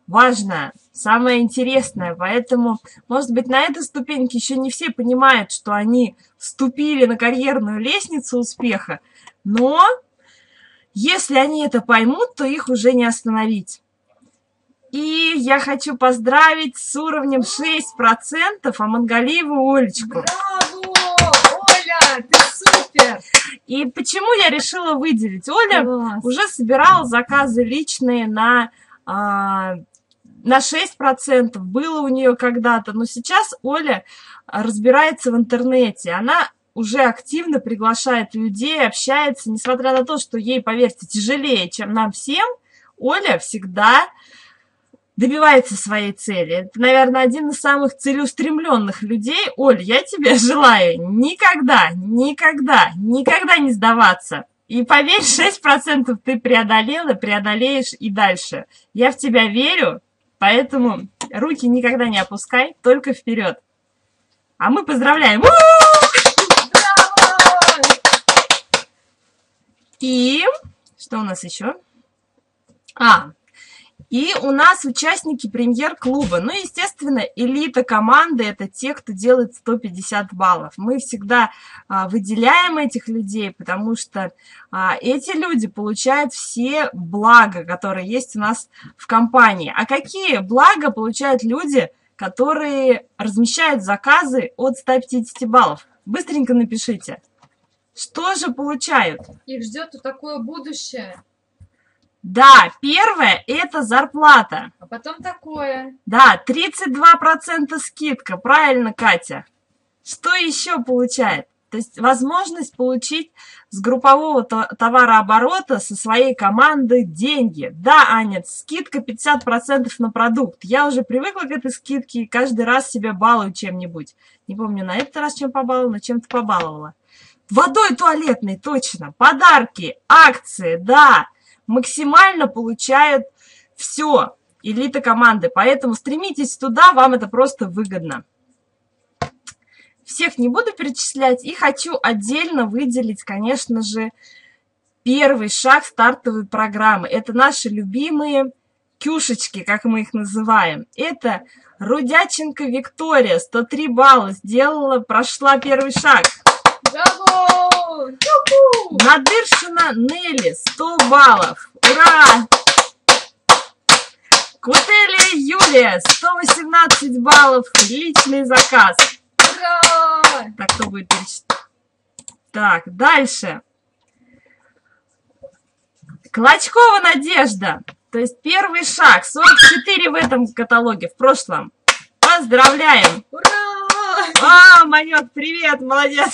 [SPEAKER 3] важное, самое интересное. Поэтому, может быть, на этой ступеньке еще не все понимают, что они вступили на карьерную лестницу успеха, но если они это поймут, то их уже не остановить. И я хочу поздравить с уровнем шесть процентов Амангалиеву Олечку.
[SPEAKER 1] Браво! Оля, ты супер!
[SPEAKER 3] И почему я решила выделить? Оля
[SPEAKER 1] Класс.
[SPEAKER 3] уже собирала заказы личные на, а, на шесть процентов. Было у нее когда-то. Но сейчас Оля разбирается в интернете. Она уже активно приглашает людей, общается. Несмотря на то, что ей, поверьте, тяжелее, чем нам всем, Оля всегда добивается своей цели. Это, наверное, один из самых целеустремленных людей. Оль, я тебе желаю никогда, никогда, никогда не сдаваться. И поверь, шесть процентов ты преодолела, преодолеешь и дальше. Я в тебя верю, поэтому руки никогда не опускай, только вперед. А мы поздравляем. И что у нас еще? А, и у нас участники премьер-клуба. Ну, естественно, элита команды – это те, кто делает сто пятьдесят баллов. Мы всегда а, выделяем этих людей, потому что а, эти люди получают все блага, которые есть у нас в компании. А какие блага получают люди, которые размещают заказы от ста пятидесяти баллов? Быстренько напишите. Что же получают?
[SPEAKER 1] Их ждет такое будущее.
[SPEAKER 3] Да, первое – это зарплата.
[SPEAKER 1] А потом такое.
[SPEAKER 3] Да, тридцать два процента скидка. Правильно, Катя. Что еще получает? То есть возможность получить с группового товарооборота со своей командой деньги. Да, Аня, скидка пятьдесят процентов на продукт. Я уже привыкла к этой скидке и каждый раз себя балую чем-нибудь. Не помню, на этот раз чем побаловала, но чем-то побаловала. Водой туалетной, точно. Подарки, акции, да. Максимально получают все элита команды. Поэтому стремитесь туда, вам это просто выгодно. Всех не буду перечислять. И хочу отдельно выделить, конечно же, первый шаг стартовой программы. Это наши любимые кюшечки, как мы их называем. Это Рудяченко Виктория, сто три балла сделала, прошла первый шаг.
[SPEAKER 1] Браво!
[SPEAKER 3] Надыршина Нелли, сто баллов. Ура! Кутели Юлия, сто восемнадцать баллов. Личный заказ.
[SPEAKER 1] Ура!
[SPEAKER 3] Так, кто будет перечислять? Так, дальше. Клочкова Надежда. То есть первый шаг. сорок четыре в этом каталоге, в прошлом. Поздравляем.
[SPEAKER 1] Ура!
[SPEAKER 3] А, Манёк, привет, молодец.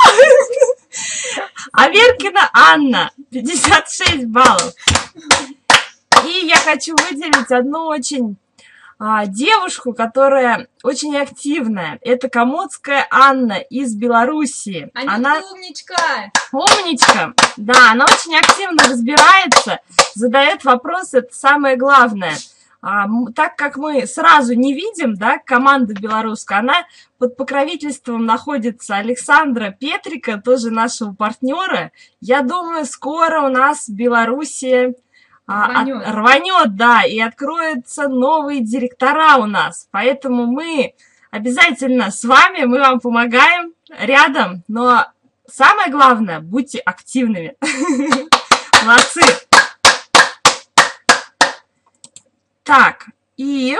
[SPEAKER 3] Аверкина Анна, пятьдесят шесть баллов. И я хочу выделить одну очень а, девушку, которая очень активная. Это Комодская Анна из Белоруссии.
[SPEAKER 1] Анюта,
[SPEAKER 3] Она
[SPEAKER 1] умничка!
[SPEAKER 3] умничка. Да, она очень активно разбирается, задает вопросы, это самое главное. А, так как мы сразу не видим, да, команду белорусскую, она под покровительством находится Александра Петрика, тоже нашего партнера. Я думаю, скоро у нас в Беларуси а,
[SPEAKER 1] рванет.
[SPEAKER 3] От, рванет, да, и откроются новые директора у нас. Поэтому мы обязательно с вами, мы вам помогаем рядом, но самое главное, будьте активными. Молодцы! Так, и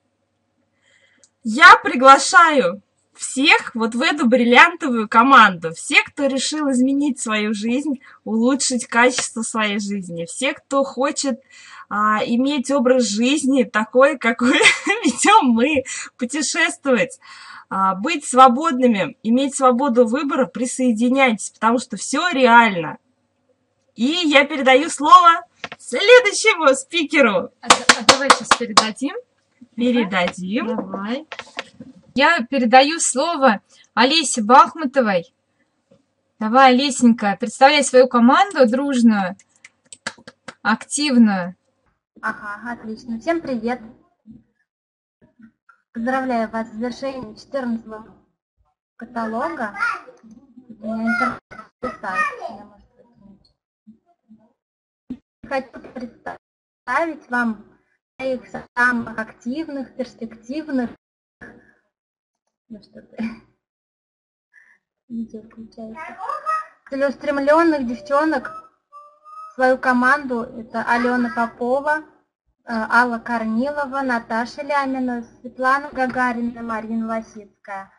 [SPEAKER 3] я приглашаю всех вот в эту бриллиантовую команду. Все, кто решил изменить свою жизнь, улучшить качество своей жизни. Все, кто хочет а, иметь образ жизни такой, какой ведем мы, путешествовать, а, быть свободными, иметь свободу выбора, присоединяйтесь, потому что все реально. И я передаю слово следующему спикеру.
[SPEAKER 1] А, а давай сейчас передадим.
[SPEAKER 3] Передадим.
[SPEAKER 1] Давай. Я передаю слово Олесе Бахмутовой. Давай, Олесенька, представляй свою команду дружную, активную.
[SPEAKER 4] Ага, отлично. Всем привет. Поздравляю вас с завершением четырнадцатого каталога. У меня интернет листает. Я, может, Хочу представить вам своих самых активных, перспективных, ну что ты, видео включается, целеустремленных девчонок, свою команду. Это Алена Попова, Алла Корнилова, Наташа Лямина, Светлана Гагарина, Марина Лосицкая.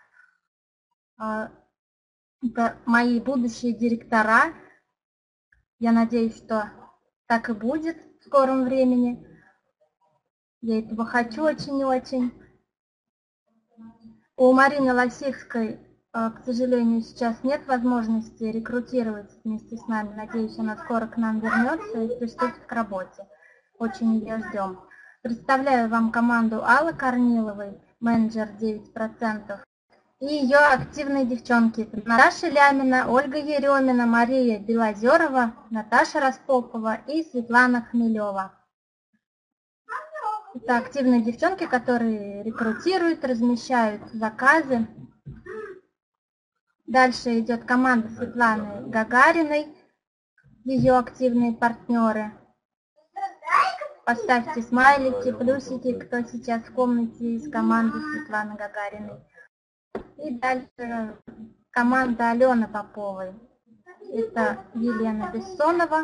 [SPEAKER 4] Это мои будущие директора. Я надеюсь, что так и будет в скором времени. Я этого хочу очень-очень. У Марины Лосицкой, к сожалению, сейчас нет возможности рекрутировать вместе с нами. Надеюсь, она скоро к нам вернется и приступит к работе. Очень ее ждем. Представляю вам команду Аллы Корниловой, менеджер девять процентов, и ее активные девчонки. Наташа Лямина, Ольга Еремина, Мария Белозерова, Наташа Распопова и Светлана Хмелева. Это активные девчонки, которые рекрутируют, размещают заказы. Дальше идет команда Светланы Гагариной, ее активные партнеры. Поставьте смайлики, плюсики, кто сейчас в комнате из команды Светланы Гагариной. И дальше команда Алены Поповой. Это Елена Бессонова,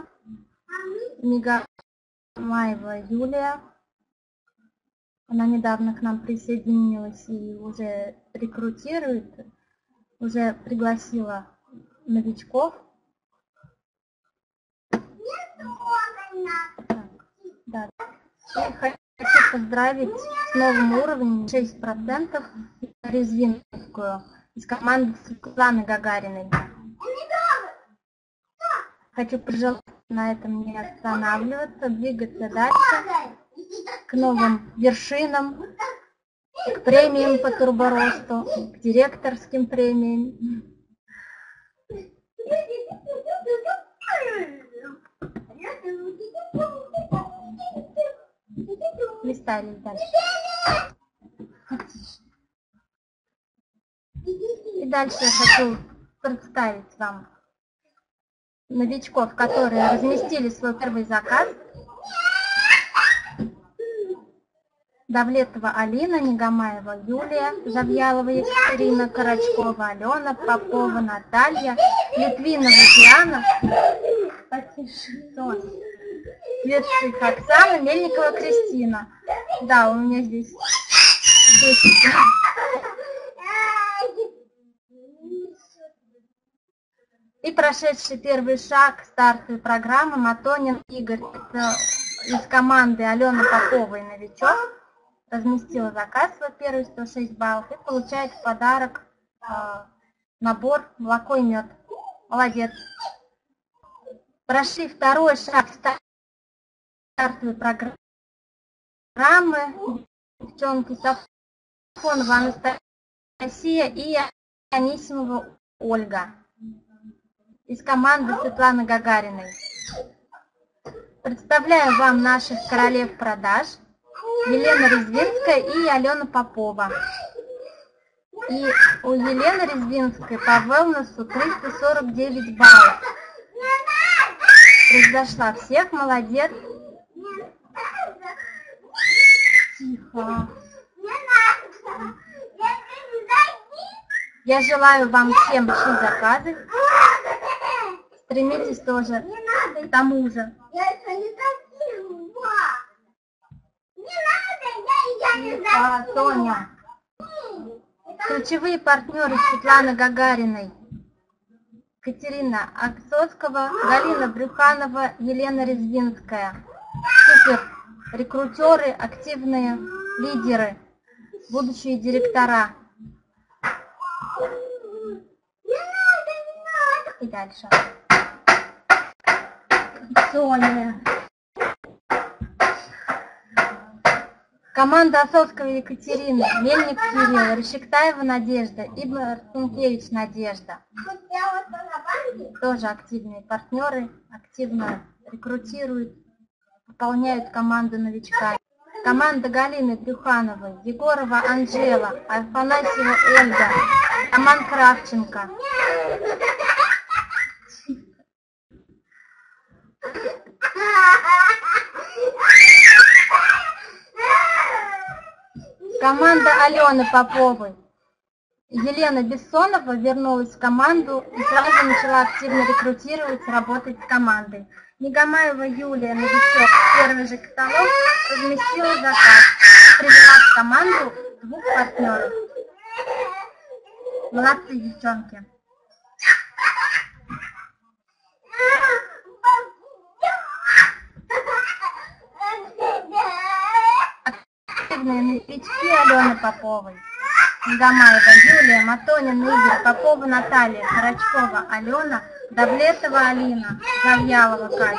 [SPEAKER 4] Мигамаева Юлия. Она недавно к нам присоединилась и уже рекрутирует, уже пригласила новичков. Так, да. И хочу поздравить с новым уровнем шесть процентов Резвинскую из команды Светланы Гагариной. Хочу пожелать на этом не останавливаться, двигаться дальше к новым вершинам, к премиям по турборосту, к директорским премиям. Листали дальше. И дальше я хочу представить вам новичков, которые разместили свой первый заказ. Давлетова Алина, Нигамаева Юлия, Завьялова Екатерина, Карачкова Алена, Попова Наталья, Литвинова Диана, Светших Оксана, Мельникова Кристина. Да, у меня здесь десять. И прошедший первый шаг стартовой программы Матонин Игорь. Это из команды Алены Поповой новичок. Разместила заказ свой первый, сто шесть баллов, и получает в подарок э, набор молоко и мед. Молодец. Прошли второй шаг стартовой программы. Девчонки Сафонова Анастасия и Анисимова Ольга. Из команды Светланы Гагариной. Представляю вам наших королев продаж. Елена Резвинская и Алена Попова. И у Елены Резвинской по wellness триста сорок девять баллов. Превзошла всех, молодец. Тихо. Я желаю вам всем больших заказов. Стремитесь тоже к тому же. А, Соня. Ключевые партнеры Светланы Гагариной. Катерина Аксоцкого, Галина Брюханова, Елена Резвинская. Супер. Рекрутеры, активные лидеры, будущие директора. И дальше. Соня. Команда Осовского Екатерина, Мельник Кирилл, Решектаева Надежда и Марцинкевич Надежда. Тоже активные партнеры, активно рекрутируют, пополняют команду новичка. Команда Галины Брюхановой, Егорова Анжела, Афанасьева Ольга, Роман Кравченко. Команда Алены Поповой. Елена Бессонова вернулась в команду и сразу начала активно рекрутировать, работать с командой. Негомаева Юлия, новичок, первый же каталог, разместила заказ, привела в команду двух партнеров. Молодцы, девчонки. Активные новички Алены Поповой. Негомаева Юлия, Матонин Игорь, Попова Наталья, Карачкова Алена, Давлетова Алина, Завьялова Катя.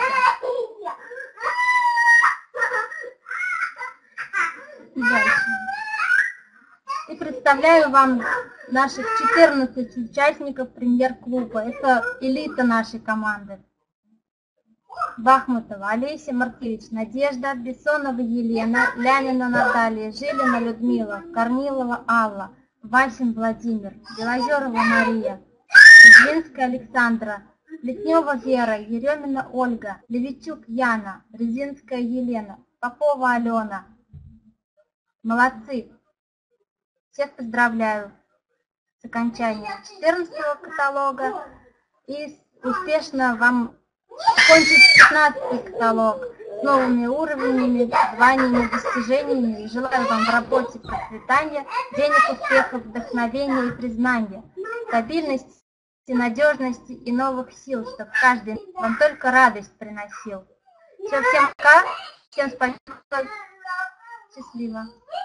[SPEAKER 4] И дальше. И представляю вам наших четырнадцать участников премьер-клуба. Это элита нашей команды. Бахмутова Олеся Маркевич, Надежда, Бессонова Елена, Лянина Наталья, Жилина Людмила, Корнилова Алла, Васин Владимир, Белозерова Мария, Извинская Александра, Плетнева Вера, Еремина Ольга, Левичук Яна, Резинская Елена, Попова Алена. Молодцы! Всех поздравляю с окончанием четырнадцатого каталога и успешно вам окончить пятнадцатый каталог с новыми уровнями, званиями, достижениями. И желаю вам в работе процветания, денег, успехов, вдохновения и признания, стабильности, надежности и новых сил, чтобы каждый вам только радость приносил. Все, всем пока, всем спасибо, счастливо.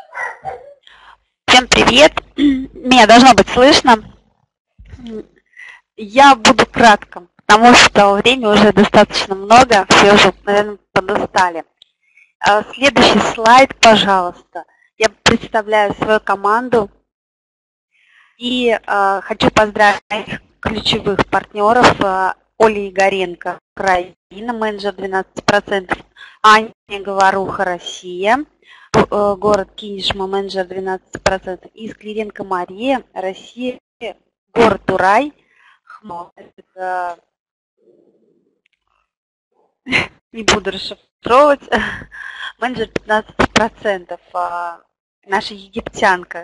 [SPEAKER 5] Всем привет, меня должно быть слышно. Я буду кратко, потому что времени уже достаточно много, все уже, наверное, подустали. Следующий слайд, пожалуйста. Я представляю свою команду и э, хочу поздравить ключевых партнеров э, Оли Игоренко, Украина, менеджер двенадцать процентов, Аня Говоруха, Россия, э, город Кинешма, менеджер двенадцать процентов, и Склиренко Мария, Россия, город Урай, это, не буду расшифровывать, менеджер пятнадцать процентов, наша египтянка.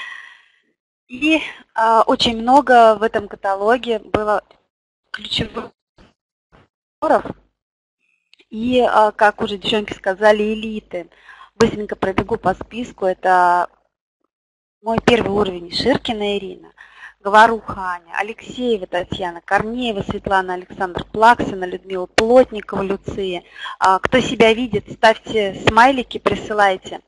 [SPEAKER 5] И а, очень много в этом каталоге было ключевых партнеров и, а, как уже девчонки сказали, элиты. Быстренько пробегу по списку. Это мой первый уровень: Ширкина Ирина, Говоруха Аня, Алексеева Татьяна, Корнеева Светлана, Александр, Плаксина Людмила, Плотникова Люция. А, кто себя видит, ставьте смайлики, присылайте.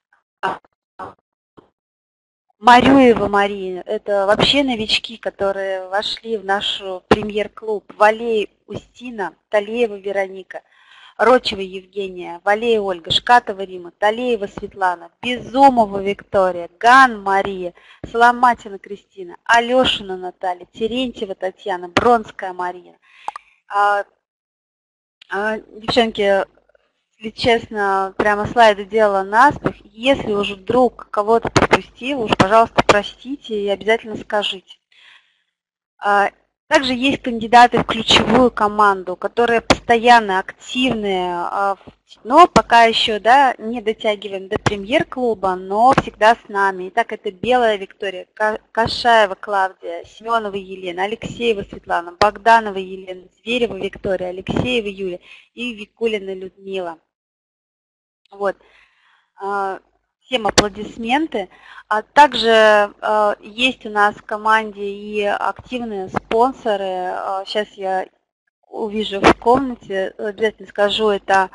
[SPEAKER 5] Марюева Мария, это вообще новички, которые вошли в наш премьер-клуб. Валей Устина, Талеева Вероника, Рочева Евгения, Валея Ольга, Шкатова Рима, Талеева Светлана, Безумова Виктория, Ган Мария, Соломатина Кристина, Алешина Наталья, Терентьева Татьяна, Бронская Мария. А, а, девчонки, если честно, прямо слайды делала наспех. Если уже вдруг кого-то пропустила, уж, пожалуйста, простите и обязательно скажите. Также есть кандидаты в ключевую команду, которые постоянно активные, но пока еще, да, не дотягиваем до премьер-клуба, но всегда с нами. Итак, это Белая Виктория, Кашаева Клавдия, Семенова Елена, Алексеева Светлана, Богданова Елена, Зверева Виктория, Алексеева Юлия и Викулина Людмила. Вот. Всем аплодисменты. А также есть у нас в команде и активные спонсоры. Сейчас я увижу в комнате, обязательно скажу, это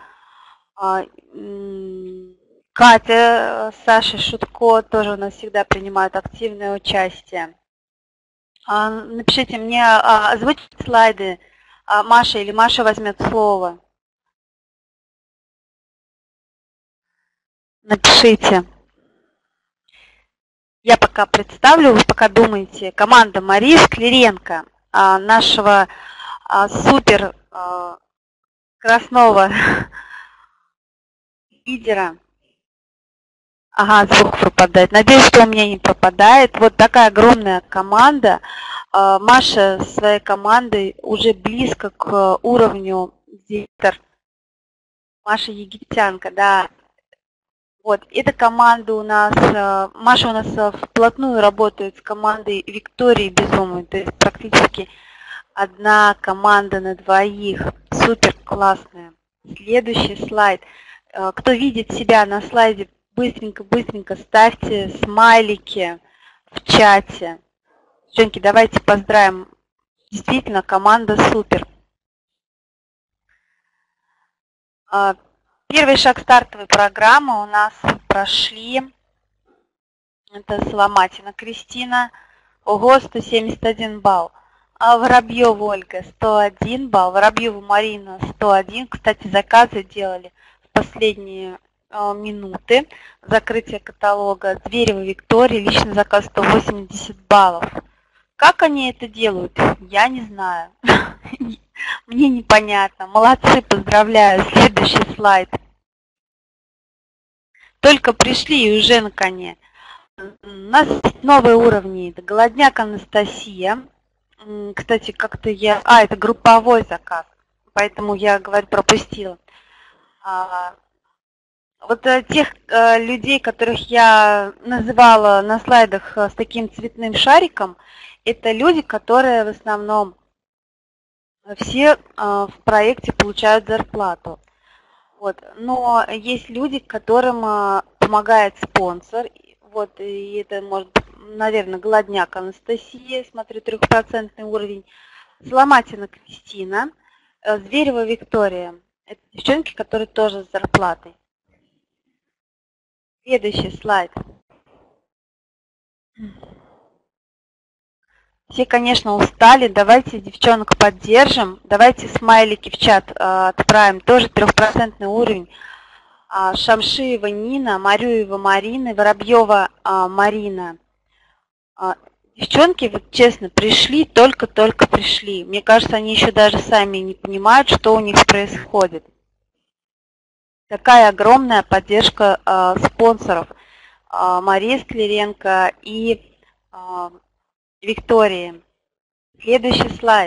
[SPEAKER 5] Катя, Саша Шутко, тоже у нас всегда принимают активное участие. Напишите мне, озвучите слайды, Маша, или Маша возьмет слово. Напишите. Я пока представлю, вы пока думаете. Команда Марии Склиренко, нашего супер красного лидера. Ага, звук пропадает. Надеюсь, что у меня не пропадает. Вот такая огромная команда. Маша со своей командой уже близко к уровню директор. Маша египтянка, да. Вот, эта команда у нас, э, Маша у нас э, вплотную работает с командой Виктории Безумной, то есть практически одна команда на двоих, супер классная. Следующий слайд. Э, Кто видит себя на слайде, быстренько-быстренько ставьте смайлики в чате. Девчонки, давайте поздравим. Действительно, команда супер. А, Первый шаг стартовой программы у нас прошли. Это Соломатина Кристина. Ого, сто семьдесят один балл. А Воробьева Ольга сто один балл. Воробьева Марина сто один. Кстати, заказы делали в последние э, минуты. Закрытие каталога. Зверева Виктория. Личный заказ сто восемьдесят баллов. Как они это делают, я не знаю. Мне непонятно. Молодцы, поздравляю. Следующий слайд. Только пришли и уже на коне. У нас есть новые уровни. Это Голодняк Анастасия. Кстати, как-то я... А, это групповой заказ. Поэтому я, говорю, пропустила. А, вот тех а, людей, которых я называла на слайдах с таким цветным шариком, это люди, которые в основном все а, в проекте получают зарплату. Вот. Но есть люди, которым а, помогает спонсор. Вот, и это может быть, наверное, Голодняк Анастасия, смотрю, трехпроцентный уровень. Соломатина Кристина, Зверева Виктория. Это девчонки, которые тоже с зарплатой. Следующий слайд. Все, конечно, устали. Давайте девчонок поддержим. Давайте смайлики в чат э, отправим. Тоже трехпроцентный уровень. А, Шамшиева Нина, Марюева Марина, Воробьева а, Марина. А, девчонки, вот честно, пришли, только-только пришли. Мне кажется, они еще даже сами не понимают, что у них происходит. Такая огромная поддержка а, спонсоров. А, Мария Скляренко и... А, Виктории. Следующий слайд.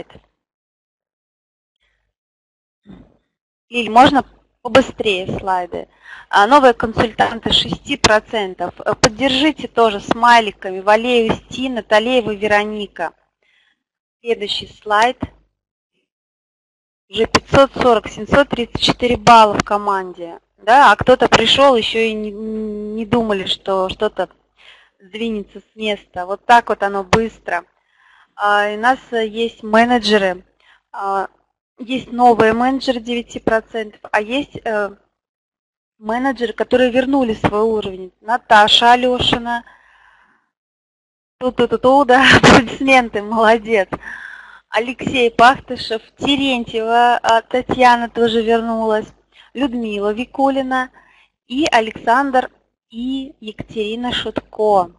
[SPEAKER 5] Лиль, можно побыстрее слайды? А, новые консультанты шесть процентов. Поддержите тоже смайликами. Валеева Стина, Талеева Вероника. Следующий слайд. Уже пятьсот сорок, семьсот тридцать четыре балла в команде. Да, а кто-то пришел, еще и не, не думали, что что-то сдвинется с места. Вот так вот оно быстро. А, у нас есть менеджеры, а, есть новые менеджеры девять процентов, а есть э, менеджеры, которые вернули свой уровень. Наташа Алешина. Ту-ту-ту-ту, да, аплодисменты, молодец. Алексей Пахтышев, Терентьева, Татьяна тоже вернулась, Людмила Викулина и Александр и Екатерина Шутко.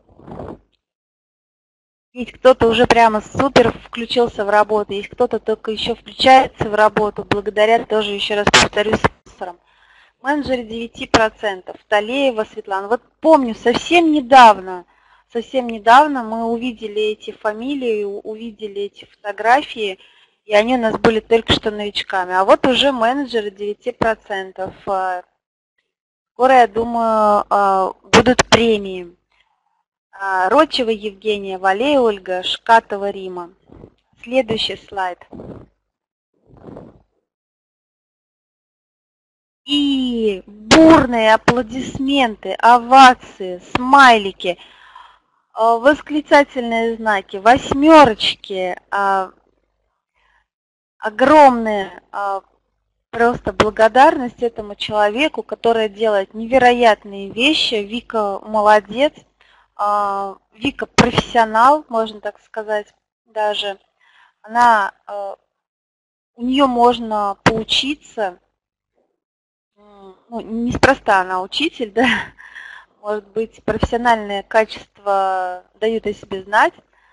[SPEAKER 5] Есть кто-то уже прямо супер включился в работу, есть кто-то только еще включается в работу, благодаря тоже, еще раз повторюсь, спонсорам. Менеджеры девять процентов, Талеева Светлана. Вот помню, совсем недавно, совсем недавно мы увидели эти фамилии, увидели эти фотографии, и они у нас были только что новичками. А вот уже менеджеры девять процентов. Скоро, я думаю, будут премии. Рочева Евгения, Валея Ольга, Шкатова Рима. Следующий слайд. И бурные аплодисменты, овации, смайлики, восклицательные знаки, восьмерочки, огромные просто благодарность этому человеку, который делает невероятные вещи. Вика молодец. Вика профессионал, можно так сказать, даже. Она, у нее можно поучиться. Ну, неспроста она учитель, да. Может быть, профессиональные качества дают о себе знать.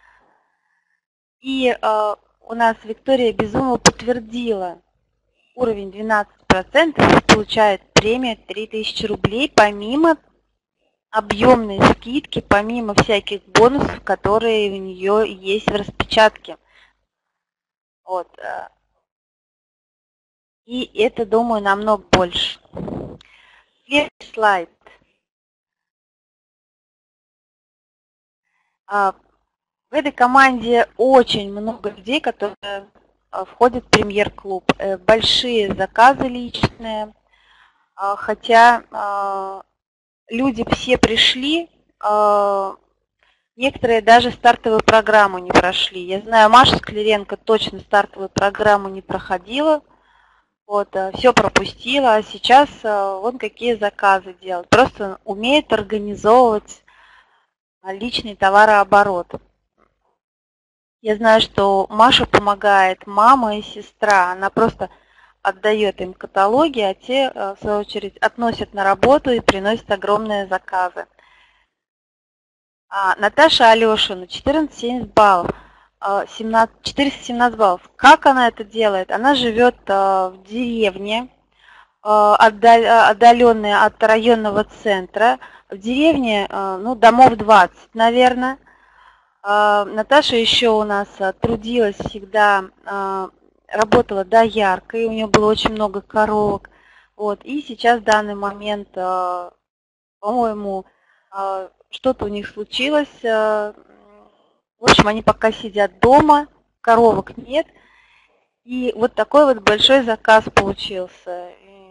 [SPEAKER 5] И у нас Виктория Безумова подтвердила. Уровень двенадцать процентов, получает премию три тысячи рублей, помимо объемной скидки, помимо всяких бонусов, которые у нее есть в распечатке. Вот. И это, думаю, намного больше. Следующий слайд. А, В этой команде очень много людей, которые а, входят в премьер-клуб. Э, Большие заказы личные, а, хотя а, люди все пришли, а, некоторые даже стартовую программу не прошли. Я знаю, Маша Скляренко точно стартовую программу не проходила, вот, все пропустила, а сейчас а, вон какие заказы делает. Просто умеет организовывать а, личный товарооборот. Я знаю, что Маша помогает, мама и сестра. Она просто отдает им каталоги, а те, в свою очередь, относят на работу и приносят огромные заказы. А, Наташа Алешина, четырнадцать семьдесят баллов, семнадцать, четыреста семнадцать баллов. Как она это делает? Она живет в деревне, отдаленной от районного центра. В деревне, ну, домов двадцать, наверное. Наташа еще у нас трудилась всегда, работала дояркой, у нее было очень много коровок. Вот, и сейчас в данный момент, по-моему, что-то у них случилось. В общем, они пока сидят дома, коровок нет. И вот такой вот большой заказ получился.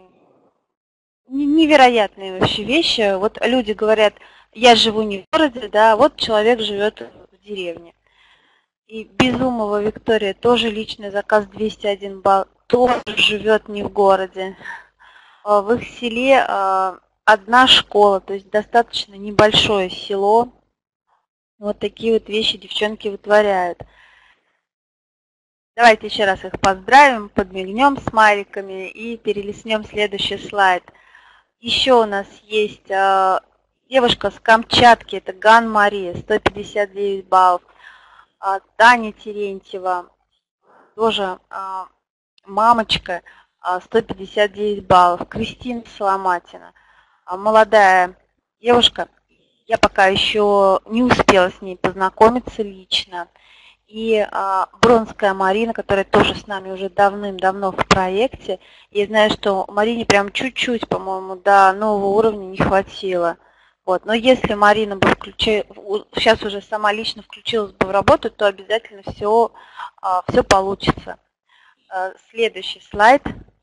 [SPEAKER 5] Невероятные вообще вещи. Вот люди говорят, я живу не в городе, да, вот человек живет в деревне. И Безумова Виктория, тоже личный заказ двести один балл, тоже живет не в городе. В их селе одна школа, то есть достаточно небольшое село. Вот такие вот вещи девчонки вытворяют. Давайте еще раз их поздравим, подмигнем смайликами и перелистнем следующий слайд. Еще у нас есть девушка с Камчатки, это Ган Мария, сто пятьдесят девять баллов. Таня Терентьева, тоже мамочка, сто пятьдесят девять баллов. Кристина Соломатина, молодая девушка, я пока еще не успела с ней познакомиться лично. И Бронская Марина, которая тоже с нами уже давным-давно в проекте. Я знаю, что Марине прям чуть-чуть, по-моему, до нового уровня не хватило. Вот. Но если Марина бы включи... сейчас уже сама лично включилась бы в работу, то обязательно все, все получится. Следующий слайд.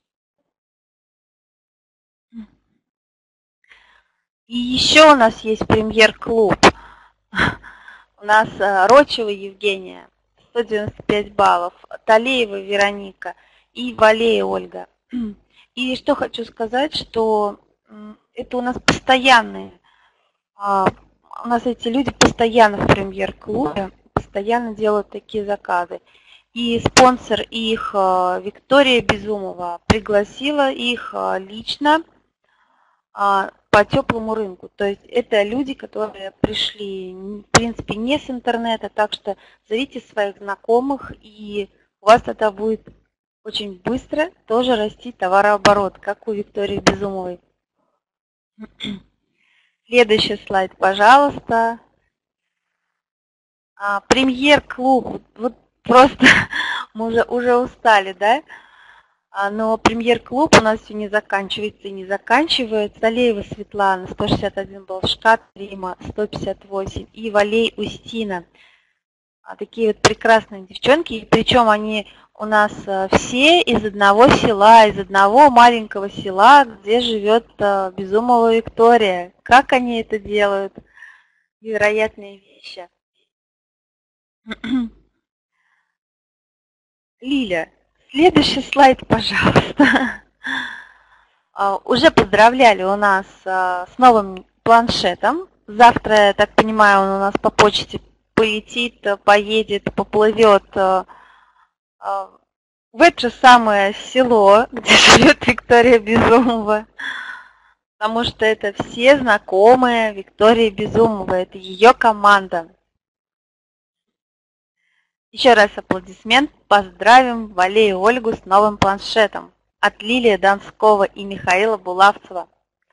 [SPEAKER 5] И еще у нас есть премьер-клуб. У нас Рочева Евгения, сто девяносто пять баллов, Талеева Вероника и Валея Ольга. И что хочу сказать, что это у нас постоянные. У нас эти люди постоянно в премьер-клубе, постоянно делают такие заказы. И спонсор их, Виктория Безумова, пригласила их лично по теплому рынку. То есть это люди, которые пришли, в принципе, не с интернета, так что зовите своих знакомых, и у вас тогда будет очень быстро тоже расти товарооборот, как у Виктории Безумовой. Следующий слайд, пожалуйста. А, премьер-клуб. Вот просто мы уже, уже устали, да? А, но премьер-клуб у нас все не заканчивается и не заканчивается. Талеева Светлана, сто шестьдесят один балл, Шкат Рима, сто пятьдесят восемь. И Валей Устина. А, такие вот прекрасные девчонки. И причем они у нас все из одного села, из одного маленького села, где живет Безумова Виктория. Как они это делают? Невероятные вещи. Лиля, следующий слайд, пожалуйста. Уже поздравляли у нас с новым планшетом. Завтра, я так понимаю, он у нас по почте полетит, поедет, поплывет в это же самое село, где живет Виктория Безумова, потому что это все знакомые Виктории Безумовой, это ее команда. Еще раз аплодисмент, поздравим Валею Ольгу с новым планшетом от Лилии Донского и Михаила Булавцева.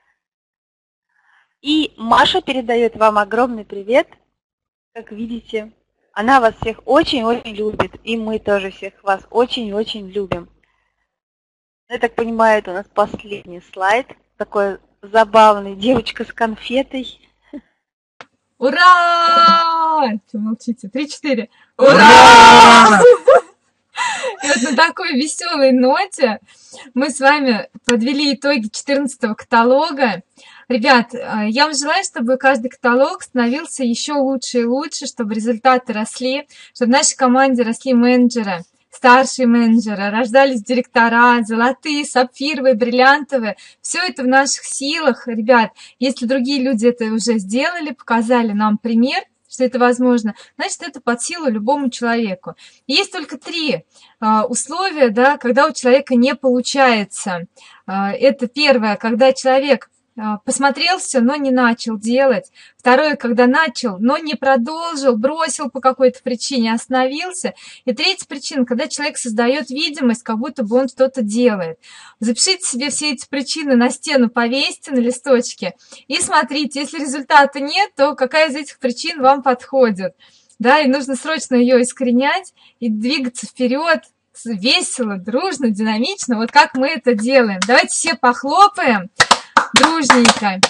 [SPEAKER 5] И Маша передает вам огромный привет, как видите. Она вас всех очень-очень любит, и мы тоже всех вас очень-очень любим. Я так понимаю, это у нас последний слайд, такой забавный, девочка с конфетой.
[SPEAKER 1] Ура! Что молчите? Три-четыре.
[SPEAKER 2] Ура!
[SPEAKER 1] И вот на такой веселой ноте мы с вами подвели итоги четырнадцатого каталога. Ребят, я вам желаю, чтобы каждый каталог становился еще лучше и лучше, чтобы результаты росли, чтобы в нашей команде росли менеджеры, старшие менеджеры, рождались директора, золотые, сапфировые, бриллиантовые. Все это в наших силах, ребят. Если другие люди это уже сделали, показали нам пример, что это возможно, значит, это под силу любому человеку. И есть только три а, условия, да, когда у человека не получается. А, это первое, когда человек посмотрел все, но не начал делать. Второе, когда начал, но не продолжил, бросил по какой-то причине, остановился. И третья причина, когда человек создает видимость, как будто бы он что-то делает. Запишите себе все эти причины на стену, повесьте на листочке и смотрите, если результата нет, то какая из этих причин вам подходит. Да, и нужно срочно ее искоренять и двигаться вперед, весело, дружно, динамично, вот как мы это делаем. Давайте все похлопаем. Дружненько.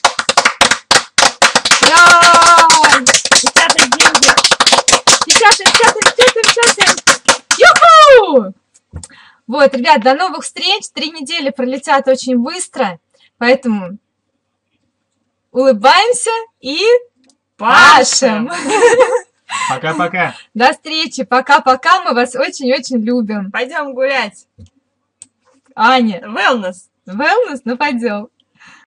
[SPEAKER 1] Ура!
[SPEAKER 3] Печатай деньги.
[SPEAKER 1] Печатаем, печатаем, печатаем, печатаем. Юху! Вот, ребят, до новых встреч. Три недели пролетят очень быстро, поэтому улыбаемся и пашем.
[SPEAKER 2] Пока-пока.
[SPEAKER 1] До встречи. Пока-пока. Мы вас очень-очень любим.
[SPEAKER 3] Пойдем гулять.
[SPEAKER 1] Аня,
[SPEAKER 3] Wellness.
[SPEAKER 1] wellness? Ну, пойдем.